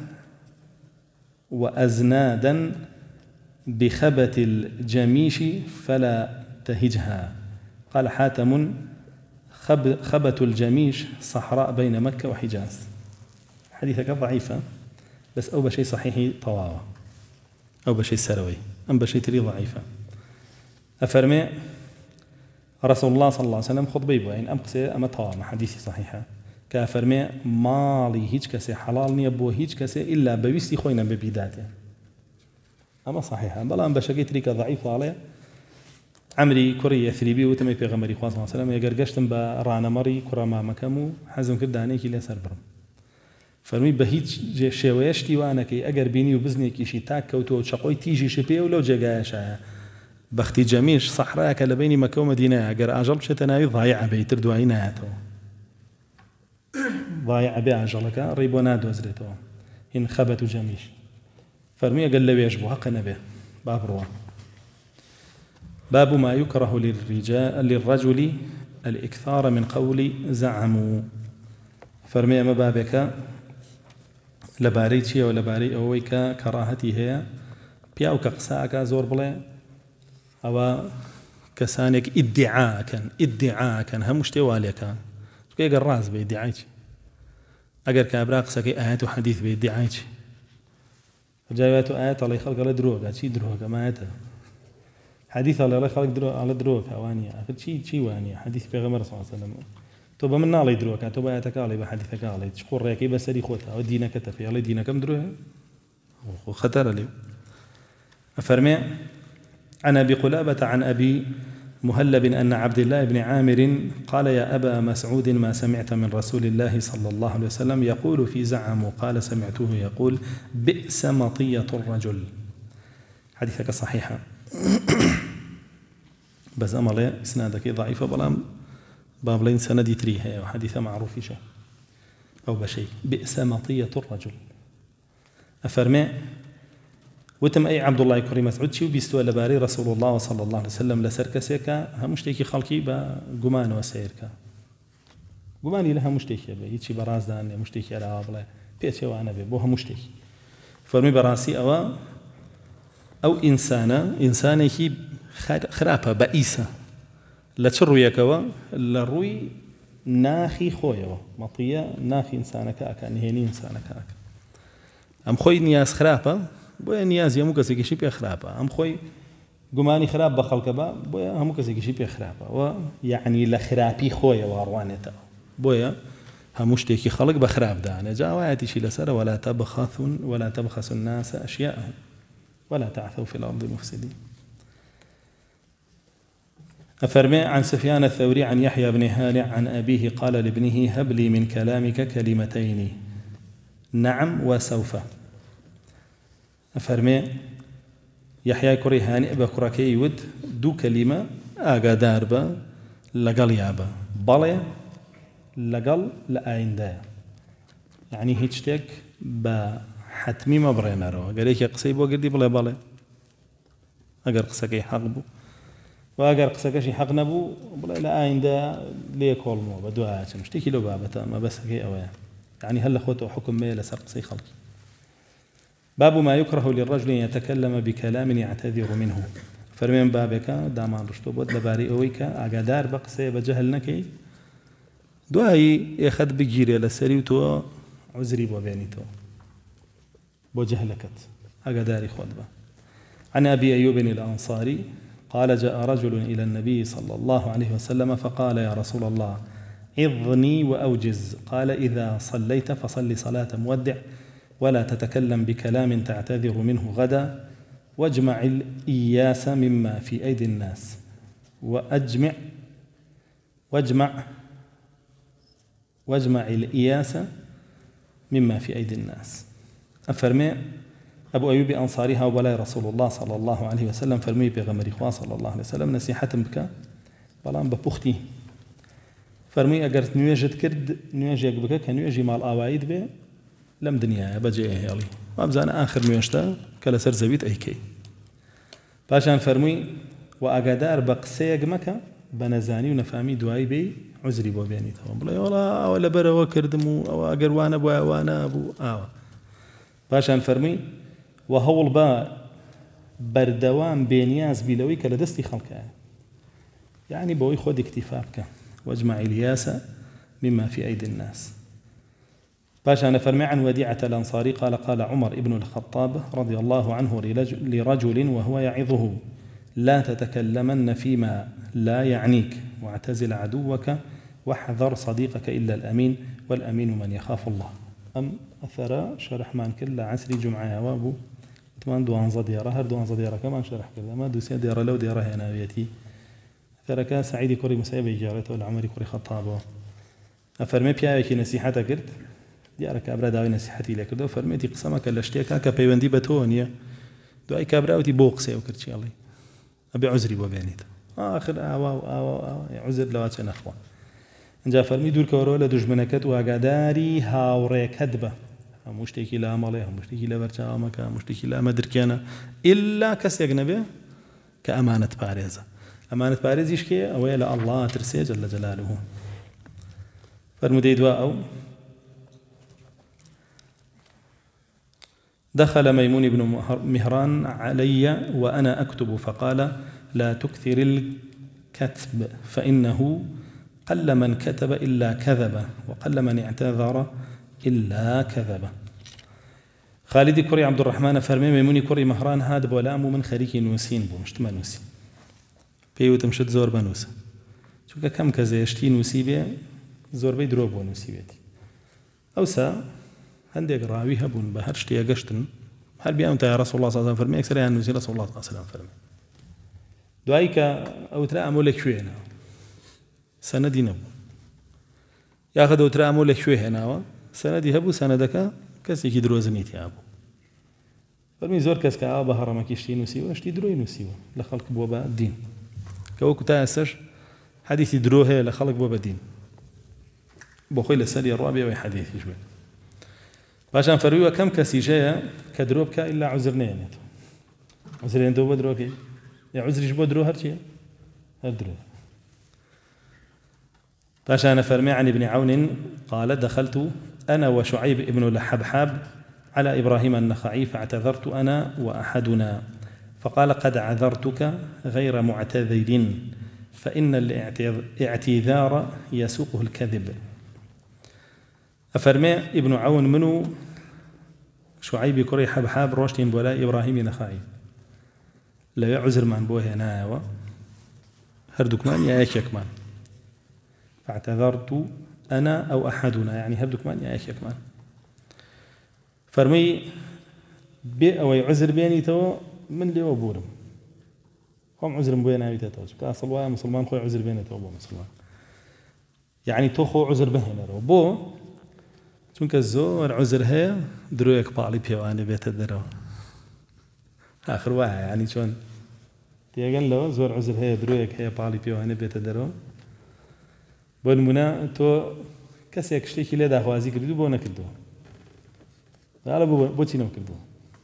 وأزنادا بخبة الجميش فلا تهجها قال حاتم خبة الجميش صحراء بين مكة وحجاز حديثك ضعيفة بس أو بشيء صحيح طواوة أو بشيء سروي أم بشيء تري ضعيفة أفرمي رسول الله صلى الله عليه وسلم خطبي بوين أم قسي أما طواما حديثي صحيحة كأفرمي مالي هيج كسي حلال نيبو هيج كسي إلا بويستي خوينا ببيداته أما صحيحة بلا أم بشكي تريك ضعيف عليه عمري كوري يثريبي وتمي بيغمري خواه صلى الله عليه وسلم يقرقشتم برانا مري كرما مكمو حزم كردانيكي ليسر برم فرمي بهيج شويشتي وانكي اگر بيني وبزنيكي شي تاك كوتو وشقوي تيجي شبيه ولو جاقاشا بختي جميش صحراك لبيني مكة ومدينة اگر اجل بشتناوي ضايع بيتر دوعيناتو ضايع بي اجلك ريبونات وزريتو إن خبت جميش فرمي قال له يجبو حق نبي باب روان باب ما يكره للرجل الإكثار من قول زعموا فرمي أما بابك لباريتي ولباري أويك كراهتي هي بياو كقساك زور بلا أو كسانك ادعاء كان همشتي واليك كي قراز بادعايتي أجر كابراقسك آيات وحديث بادعايتي جايبات آيات الله يخلق على دروغ شي دروغ ما آياته حديث الله خلق على دروك اوانيا اخر شي وانيا حديث پیغمبر صلى الله عليه وسلم تو بمن الله دروك تو بايتك الله بحديثك الله تشكر ريكي بس ري خوتها ودينك تفي الله دينك مدروه خطر لي افرمي عن ابي قلابه عن ابي مهلب ان عبد الله بن عامر قال يا ابا مسعود ما سمعت من رسول الله صلى الله عليه وسلم يقول في زعم قال سمعته يقول بئس مطيه الرجل حديثك صحيحه بس أمر إسنادك ضعيفة بلام بابلين سندي تريها وحديثة معروف شيء أو بشيء بئس مطية الرجل أفرمي وتم أي عبد الله كريم مسعود شو بيستوى لباري رسول الله صلى الله عليه وسلم لسركسيكا همشتيكي خلقي بجمان وسيركا جماني لها مشتيكي بيجي براز دان مشتيكي على أبلا بيتشي وأنا بوها مشتيكي فرمي براسي أو إنسانة هي خرابة بئيسة لا ترويكوا لا روي ناخي خويا مطية ناخي إنسانك أكا نهيني إنسانك أكا أم خوي نياس خرابة بويا نياز يمو كسيكي شي بيا خرابة أم خوي قماني خراب بخلق با بويا همو كسيكي شي بيا خرابة ويعني لخرابي خويا واروانتا بويا هموشتيكي خلق بخراب دانا جاواتي شي لسر ولا تبخسوا الناس أشياءهم ولا تعثوا في الأرض مفسدين أفرمي عن سفيان الثوري عن يحيى بن هانع عن أبيه قال لابنه هب لي من كلامك كلمتين نعم وسوف أفرمي يحيى كري هانع بكركي ود دو كلمة أقدار با لقل يابا بلي لقل لأيندا يعني هيتشتك حتمي ما برينا رو قاليك قصي بو قدي بلا بلا اگر قصكي حق بو واگر قصكي حق نبو بلا لا عند لي كول مو بدو مشتكي له بابته ما بس هي اويا يعني هل اخوته حكم ميل سرق سي خلق باب ما يكره للرجل يتكلم بكلام يعتذر منه فرمين بابك دامان رشتو بود لباري اويك اقدار بقسي بجهل نكي دعاي ياخذ بجيري لسري تو عذري بوبينيتو بوجهلكت أقداري خطبة عن أبي أيوب الأنصاري قال جاء رجل إلى النبي صلى الله عليه وسلم فقال يا رسول الله إضني وأوجز قال إذا صليت فصل صلاة مودع ولا تتكلم بكلام تعتذر منه غدا واجمع الإياس مما في أيدي الناس واجمع الإياس مما في أيدي الناس. أفرمي أبو أيوب أنصاري وبلاي رسول الله صلى الله عليه وسلم فرمي بغمر إخوة صلى الله عليه وسلم نصيحة بك بلان ببختي فرمي أجرت نواجد كرد نواجي بك كنواجي مال آوايد به لم دنيا بجي يالي وابزان آخر نواجتا كلا سر زبيت أيكي باشان فرمي وأقدار بقسيق مكة بنزاني ونفهمي دواي بي عزري بو بياني تمام بلا ولا ولا برا وكردمو أو أجر وانا بو وانا أبو باشان فرمي وهول با بردوام بينياز بلوي كلا دستي خلقه يعني بوي خود اكتفابك واجمع الياس مما في أيدي الناس. باشان فرمي عن وديعة الأنصاري قال قال عمر ابن الخطاب رضي الله عنه لرجل وهو يعظه لا تتكلمن فيما لا يعنيك واعتزل عدوك واحذر صديقك إلا الأمين والأمين من يخاف الله. أم أثر شرح مان كل عسري جمعة وابو تمان دوان زديارة هر دوان زديارة كمان شرح كذا ما دوسي ديارة لو ديارة هنا بيتي أثر سعيد كوري مسيب إجارته والعمري كوري خطابه أفرمي بياكي نصيحة كرت ديارة كابرا داوي نصيحتي لك دو فرميتي قسمك لشتيك هكا بيوندي بتونيا دو أي كابرا وتي بوقسي وكرت شي الله أبي عذري بوبينيت آخر آوا عذر لواتشن أخوان انجا فرمي دور كورو لدجمنكت واقداري هاوري كدبه مشتكي لا مالي مشتكي لا برشامك مشتكي لا مدركانا إلا كس أجنبي كأمانة باريزة أمانة باريز يشكي أو إلى الله ترسي جل جلاله فرمدي دواء دخل ميمون بن مهران علي وأنا أكتب فقال لا تكثر الكتب فإنه قل من كتب إلا كذب وقل من اعتذر إلا كذب. خالد كوري عبد الرحمن فرمي ميموني كوري مهران هاد بولامو من خريكي نوسين بو مشت ما نوسي بيوت مشت زور بنوسه شوكا كم كذا يشتي نوسي بي زور بي دروب ونوسي بيتي أوسا عندك راوي هبون بهرشتي يقشتن هل بيام يا رسول الله صلى الله عليه وسلم فرمي أكثر يعني نوسي رسول الله صلى الله عليه وسلم فرمي دعائك أو ترى أمولك شوي هنا سندي نبو ياخذ وترى أمولك شوي هنا سندي هبو سندك كسي كي دروزنيت يا أبو فرمي زور كاس كأبا هرمك يشتي نوسي ونشتي دروي نوسي لخلق بوبا الدين كوكو تاسش حديث دروه لخلق بوبا الدين بخوي لسالي الرابع وحديث يجبل باشان فروي كم كسي جاء كدروبك إلا عذرنين عذرين دو بدروك يا عذر يجبو درو هرشي هردرو باشان فرمي عن ابن عون قال دخلت أنا وشعيب ابن الحبحاب على إبراهيم النخعي فاعتذرت أنا وأحدنا فقال قد عذرتك غير معتذر فإن الاعتذار يسوقه الكذب. أفرمي ابن عون منو شعيب كوري حبحاب روشتين بولا إبراهيم النخعي لا يعذر من بوه هنا هردك من يا كمان فاعتذرت أنا أو أحدنا يعني هردك من يا كمان فرمي بي أو يعذر بيني تو من اللي وبورم هم عذر بيننا بيتاتوج كأصل مسلمان خوي عذر بينه تو مسلمان يعني تو خو عذر بهنا بو چونك الزور عذر هي درويك بالي بيواني بيت الدرو آخر واحد يعني شون تيجان له زور عذر هي درويك هي بالي بيواني بيت الدرو بالمنا تو كسيك شتيكي لدا خوازي كردو بو نكردو لا بو تشي نكردو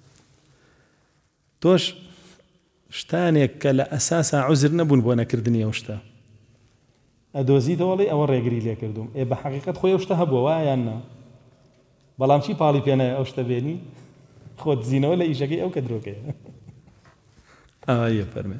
توش شتانك كلا أساسا عذر نبون بو نكردني وشتا أدوزيت ولي أو ريغري لي كردوم إيه بحقيقة خويا وشتا هبوا وايانا بلام شي بالي بيانا أو شتا بيني خود زينة ولا إيشاكي أو كدروكي أيه فرمي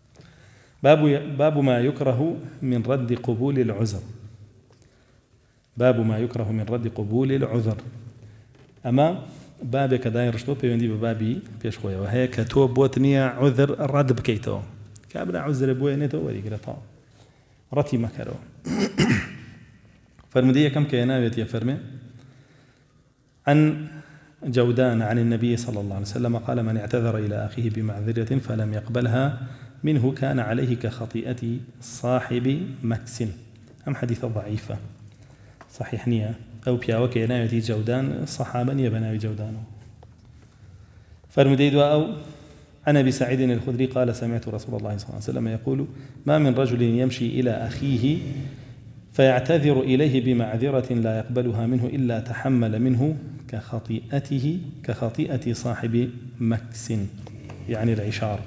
باب ما يكره من رد قبول العذر باب ما يكره من رد قبول العذر أما بابك داير شتو بيوندي ببابي بيش خويا وهي كتو بوتنيا عذر الرد بكيتو كابنا عذر بوينتو ولي قرطا رتي مكرو فالمدية كم كيناويت يا فرمي عن جودان عن النبي صلى الله عليه وسلم قال: من اعتذر إلى أخيه بمعذرة فلم يقبلها منه كان عليه كخطيئة صاحب مكس. أم حديث ضعيفة صحيح نية أو بياوك ينايتي جودان صحابا يبناوي جودانه. فرمديد أو عن أبي سعيد الخدري قال: سمعت رسول الله صلى الله عليه وسلم يقول: ما من رجل يمشي إلى أخيه فيعتذر إليه بمعذرة لا يقبلها منه إلا تحمل منه كخطيئة صاحب مكس، يعني العشار.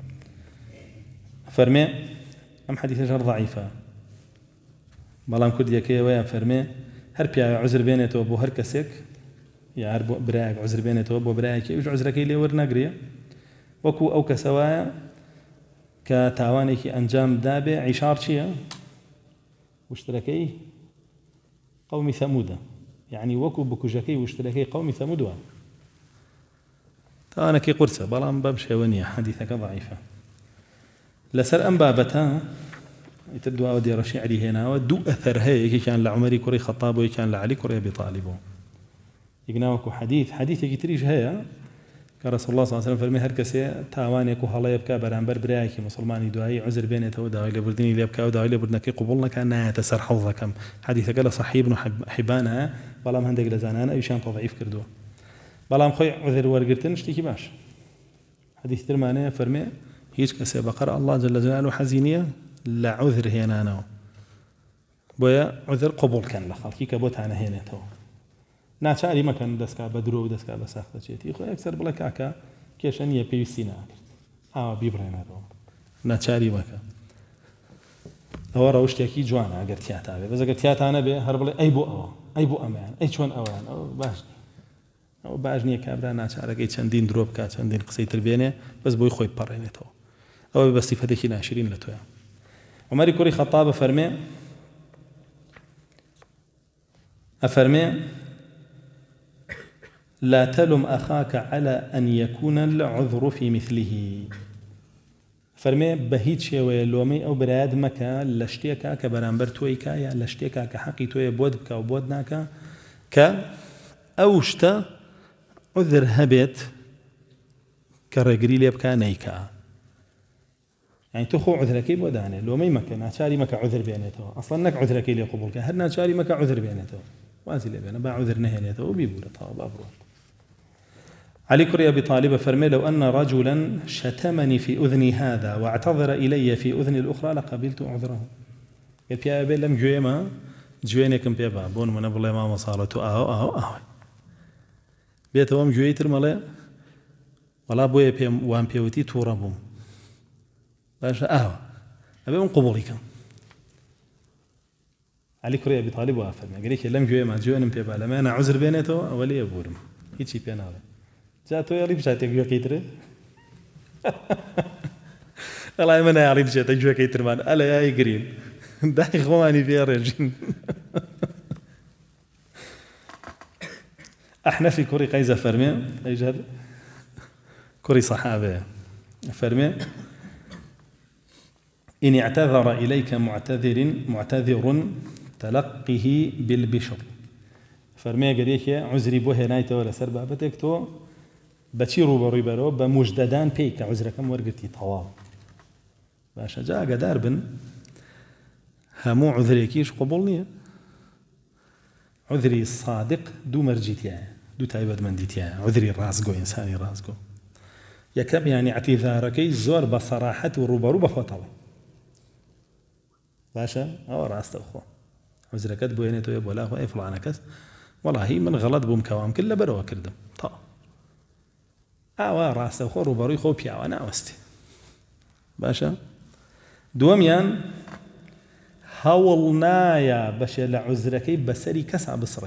فرمي أم حديث جر ضعيفة بلام كردية كي ويا فرمي هر بيا عذر بينته أبو هر كسك يا هر براك عذر بينته أبو براك يوج عذرك اللي ورناقريه وكو أو كسوايا كتعوانك أنجام دابع عشار شيء واشتركي قوم ثمود، يعني وكو بكوجكي واشتركي قوم ثمود. أنا كي قرصة بلام بمشي ونيا حديثك ضعيفة لسر أم بابتها يتبدو أودي رشيعري هنا ودو أثر هي كان لعمري كوري خطاب وكان لعلي كوري أبي طالب يقناوكو حديث يكتريش هي كرسول الله صلى الله عليه وسلم فرمي هركسي تاوانيكو هلا يبكى برانبر برايكي مسلماني دعائي عذر بينته ودعائي لبرديني ليبكى ودعائي لبردنكي قبولنا كان يتسر حظكم. حديث قال صحيح ابن حبانها بلام هندق لزانانا يشان تضعيف كردوه بلام خوي عذر ورقرتن اشتكي باش. حديث ترمانه فرمي هيج كسي بقرأ الله جل جلاله حزينية لا عذر هنا أنا بويا عذر قبول كان لخالكي كبوت أنا هنا تو ناچاری مەکەن دەستکا بە درۆ و دەستکا بە ساختەچێتی خۆ یەکسەر بڵێ کاکە کێشە نییە پێویستی ناکرد ئاوا بیبڕێنەرەوە ناچاری مەکە. ئەوە ڕەوشتێکی جوانە ئەگەر تیاتا بێ، بەس ئەگەر تیاتانە بێ هەر بڵێ ئەی بۆ ئەوە ئەی بۆ ئەمەیان ئەی چۆن ئەویان ئەو باش نییە. ئەوە باش نییە کابرا ناچارەکەی چەندین درۆ بکات چەندین قسەی تر بێنێ بەس بۆی خۆی بپەڕێنێتەوە. ئەوە بە سیفەتێکی ناشرین لە تۆیە. عومەری کوڕی خەتاب أفرمي لا تلم أخاك على أن يكون العذر في مثله. فرمي بهيت شوي لومي أو براد مكا لشتيكا كبرانبر تويكا يا لشتيكا كحقي توي بودك أو بودناكا كأوشتا عذر هبت كرجري ليبكا نيكا، يعني تخو عذرك بودانه لومي مكا ناشاري مكا عذر بينته أصلا نك عذرك اللي قبولك هل ناشاري مكا عذر بينته وازي بينه با عذر نهينته وبيبوله طاب أبروه. علي كري أبي طالب فرمي لو أن رجلا شتمني في أذني هذا واعتذر إلي في أذني الأخرى لقبلت عذره. قال بيا أبي لم جويما جوينكم بيا بون من أبو الله ما مصالته أهو بيت وام جويتر ملا ولا بويا بيم وام بيوتي توربهم باش أبي من قبولكم. علي كري أبي طالب وافرمي قال لك لم جويما جوينم بيا لما أنا عذر بينته أولي أبورم هيك بينا هذا جاتو يا ريب جاتك جو كيتر الله يمنع يا ريب جاتك جو كيتر مان ألا يا يقرين داي خواني في رجل احنا في كوري قيزة فرمي ايجاد كوري صحابة فرمي إن اعتذر إليك معتذر تلقه بالبشر. فرمي قريك عذري بوه نايته ولا سر بابتك تو بچیرو بروی برو با مجددان پیک عذرکم ورگتی طوال باشه جا قدار بن همو عذريكيش قبول نية. عذري الصادق دو مرجيتيا دو تايبد منديتيا عذري راسقو إنساني راسقو يكم يعني اعتذاركي زور بصراحة والروبرو بخوطله باشا أو راست أخو عذركت بوينتو يبولا أخو أي فلانة كس والله من غلط بوم كوام كله بروا كردم طا راست أخو روبرو خو بيا وأنا أوستي باشا دوميان هاولنايا باش لعذركي بسري كسع بصره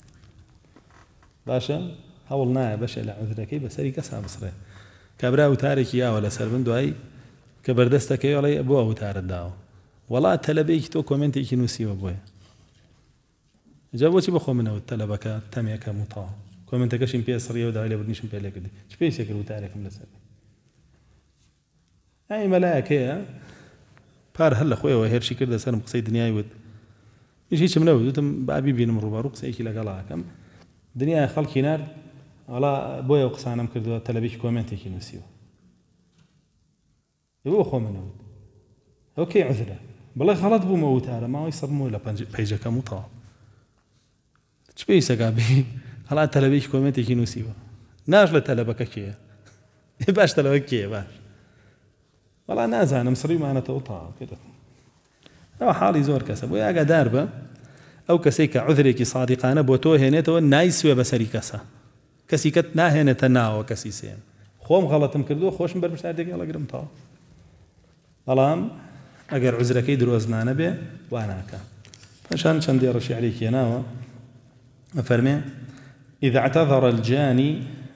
باشا هاولنايا باش لعذركي بسري كسع بصره كبراو تاريخ يا ولا سربن دوای كبردستك ولا ابو او تار داو والله تلبيك تو كومنت يك نوسي ابويا جابوتي بخو منه التلبك تميك مطا كومنت كشين بي سريه وداي لي بدنيش بي لك دي سبيس يكرو تاريخ من السنه اي ملائكه بار هلا خويا وهير شي كرده سنم قصي دنياي ود يجي منو تم بابي بين مروبارو قصي كي لا قلا كم دنيا خلق نار والله بۆیە قسانم کردووە تەلەبێکی کۆمنتێکی نووسیوە بۆ خۆ منەوت ئەوکەی عوذرە بڵێ غەڵەت بوومە وتارە ماوەی سەبمەوە لە پەیجەکەم و تەواو چ پێویستەکە بێ هەڵا تەلەبێکی کۆمنتێکی نووسیوە ناش لە تەلەبەکە کێیە باش تەلەبە کێیە باش وەڵا نازانم سڕیمانەتەوە تەواو کردەکەم ئەوە حاڵی زۆر کەسە بۆ ئاگادار بە ئەو کەسێک کە عوذرێکی صادقانە بۆ تۆ هێنێتەوە نایسوێ بەسەری کەسە کەسی کەت ناهێنێتە ناوە کەسی سێن خۆم غەڵەتم کردووە خۆشم بەرپرساردێکی هەڵەگرم تەواو بەڵام ئەگەر عوزرەکەی درۆزنانە بێ واناکە پاشان چەندێ ڕەشیعرێکی هێناوە ئەفەرمێ إذا اعتذر الجاني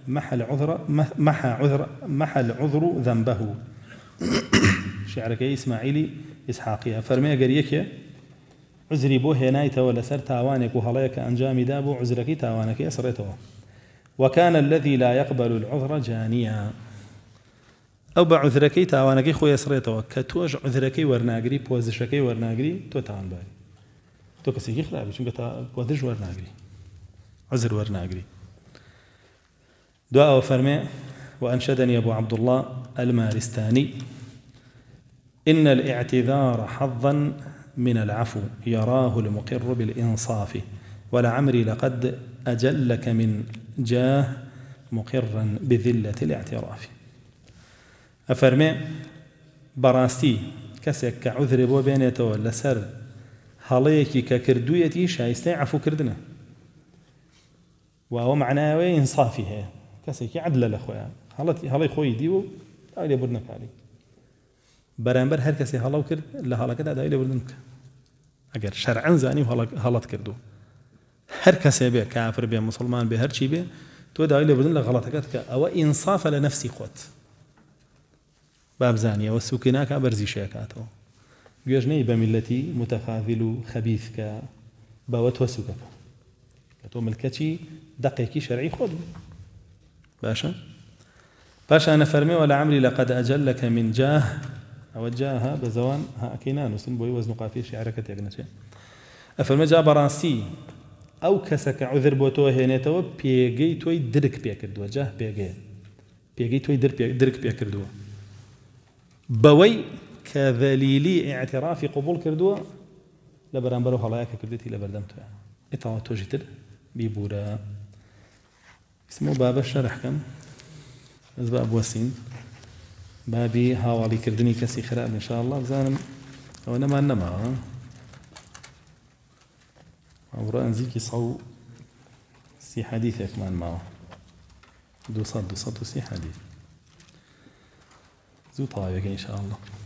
محى العذر ذنبه شعرك إسماعيلي إسحاقية فرمي قريك عذري بو هنايته لسر تاوانك وهلايك أنجامي دابو عذرك تاوانك يسرته وكان الذي لا يقبل العذر جانيا أو بعذرك تاوانك خو يسرته كتوج عذرك ورناغري بوزشك ورناغري تو تاوان باري تو كسيكي خلابي چونك بوزش ورناغري عذر ورناغري دعاء فرمي وأنشدني أبو عبد الله المارستاني إن الاعتذار حظا من العفو يراه المقر بالإنصاف ولعمري لقد أجلك من جاه مقرا بذلة الاعتراف أفرمي براستي كسك كعذر بو بينيته لسر هليكي ككردويتي شايستي عفو كردنا وهو معناه إنصافي هي كسك عدل لأخويا هلي خوي ديو دايلي بردنك علي بەرامبەر هەر کەسێ هەڵاو کرد لە هەڵەکەدا داوای لێبوردن بکە ئەگەر شەرعەن زانی و هەڵەت کردو هەر کەسێ بێ کافر بێ مسلمان بێ هەرچی بێ تۆ داوای لێبوردن لە غەڵەتەکەت کە ئەوە ئینسافە لە نەفسی خۆت بابزانی ئەوە سووکەی ناکا بەرزی شێکاتەوە گوێژ نەی بە میلەتی متەخاذل و خەبیث کە بەوە تۆ سووکەکە کە تۆ ملکەتی دەقێکی شەرعی خۆت باشە پاشان فەرمێ وەلەعەمری لەقەد ئەجەلەکە من جاه أوجهها بزوان ها كينان وسن بوي وزن قافية شعرك تيغنى شيء أفرمي جا براسي أو كسك عذر بوتوه هنيتو بيجي توي درك بيكردوا جاه بيجي توي درك بيكردوا بوي كذليلي اعترافي قبول كردوا لبرانبرو هلايك كردتي لبردمتو إطاعة توجتر بيبورا اسمه باب الشرح كم أسباب وسين بابي هاوالي كردني كسي خراب إن شاء الله بزانم أو نما أو رأنزيكي صو سي حديث كمان معه دو صد وسي حديث زو طايبك إن شاء الله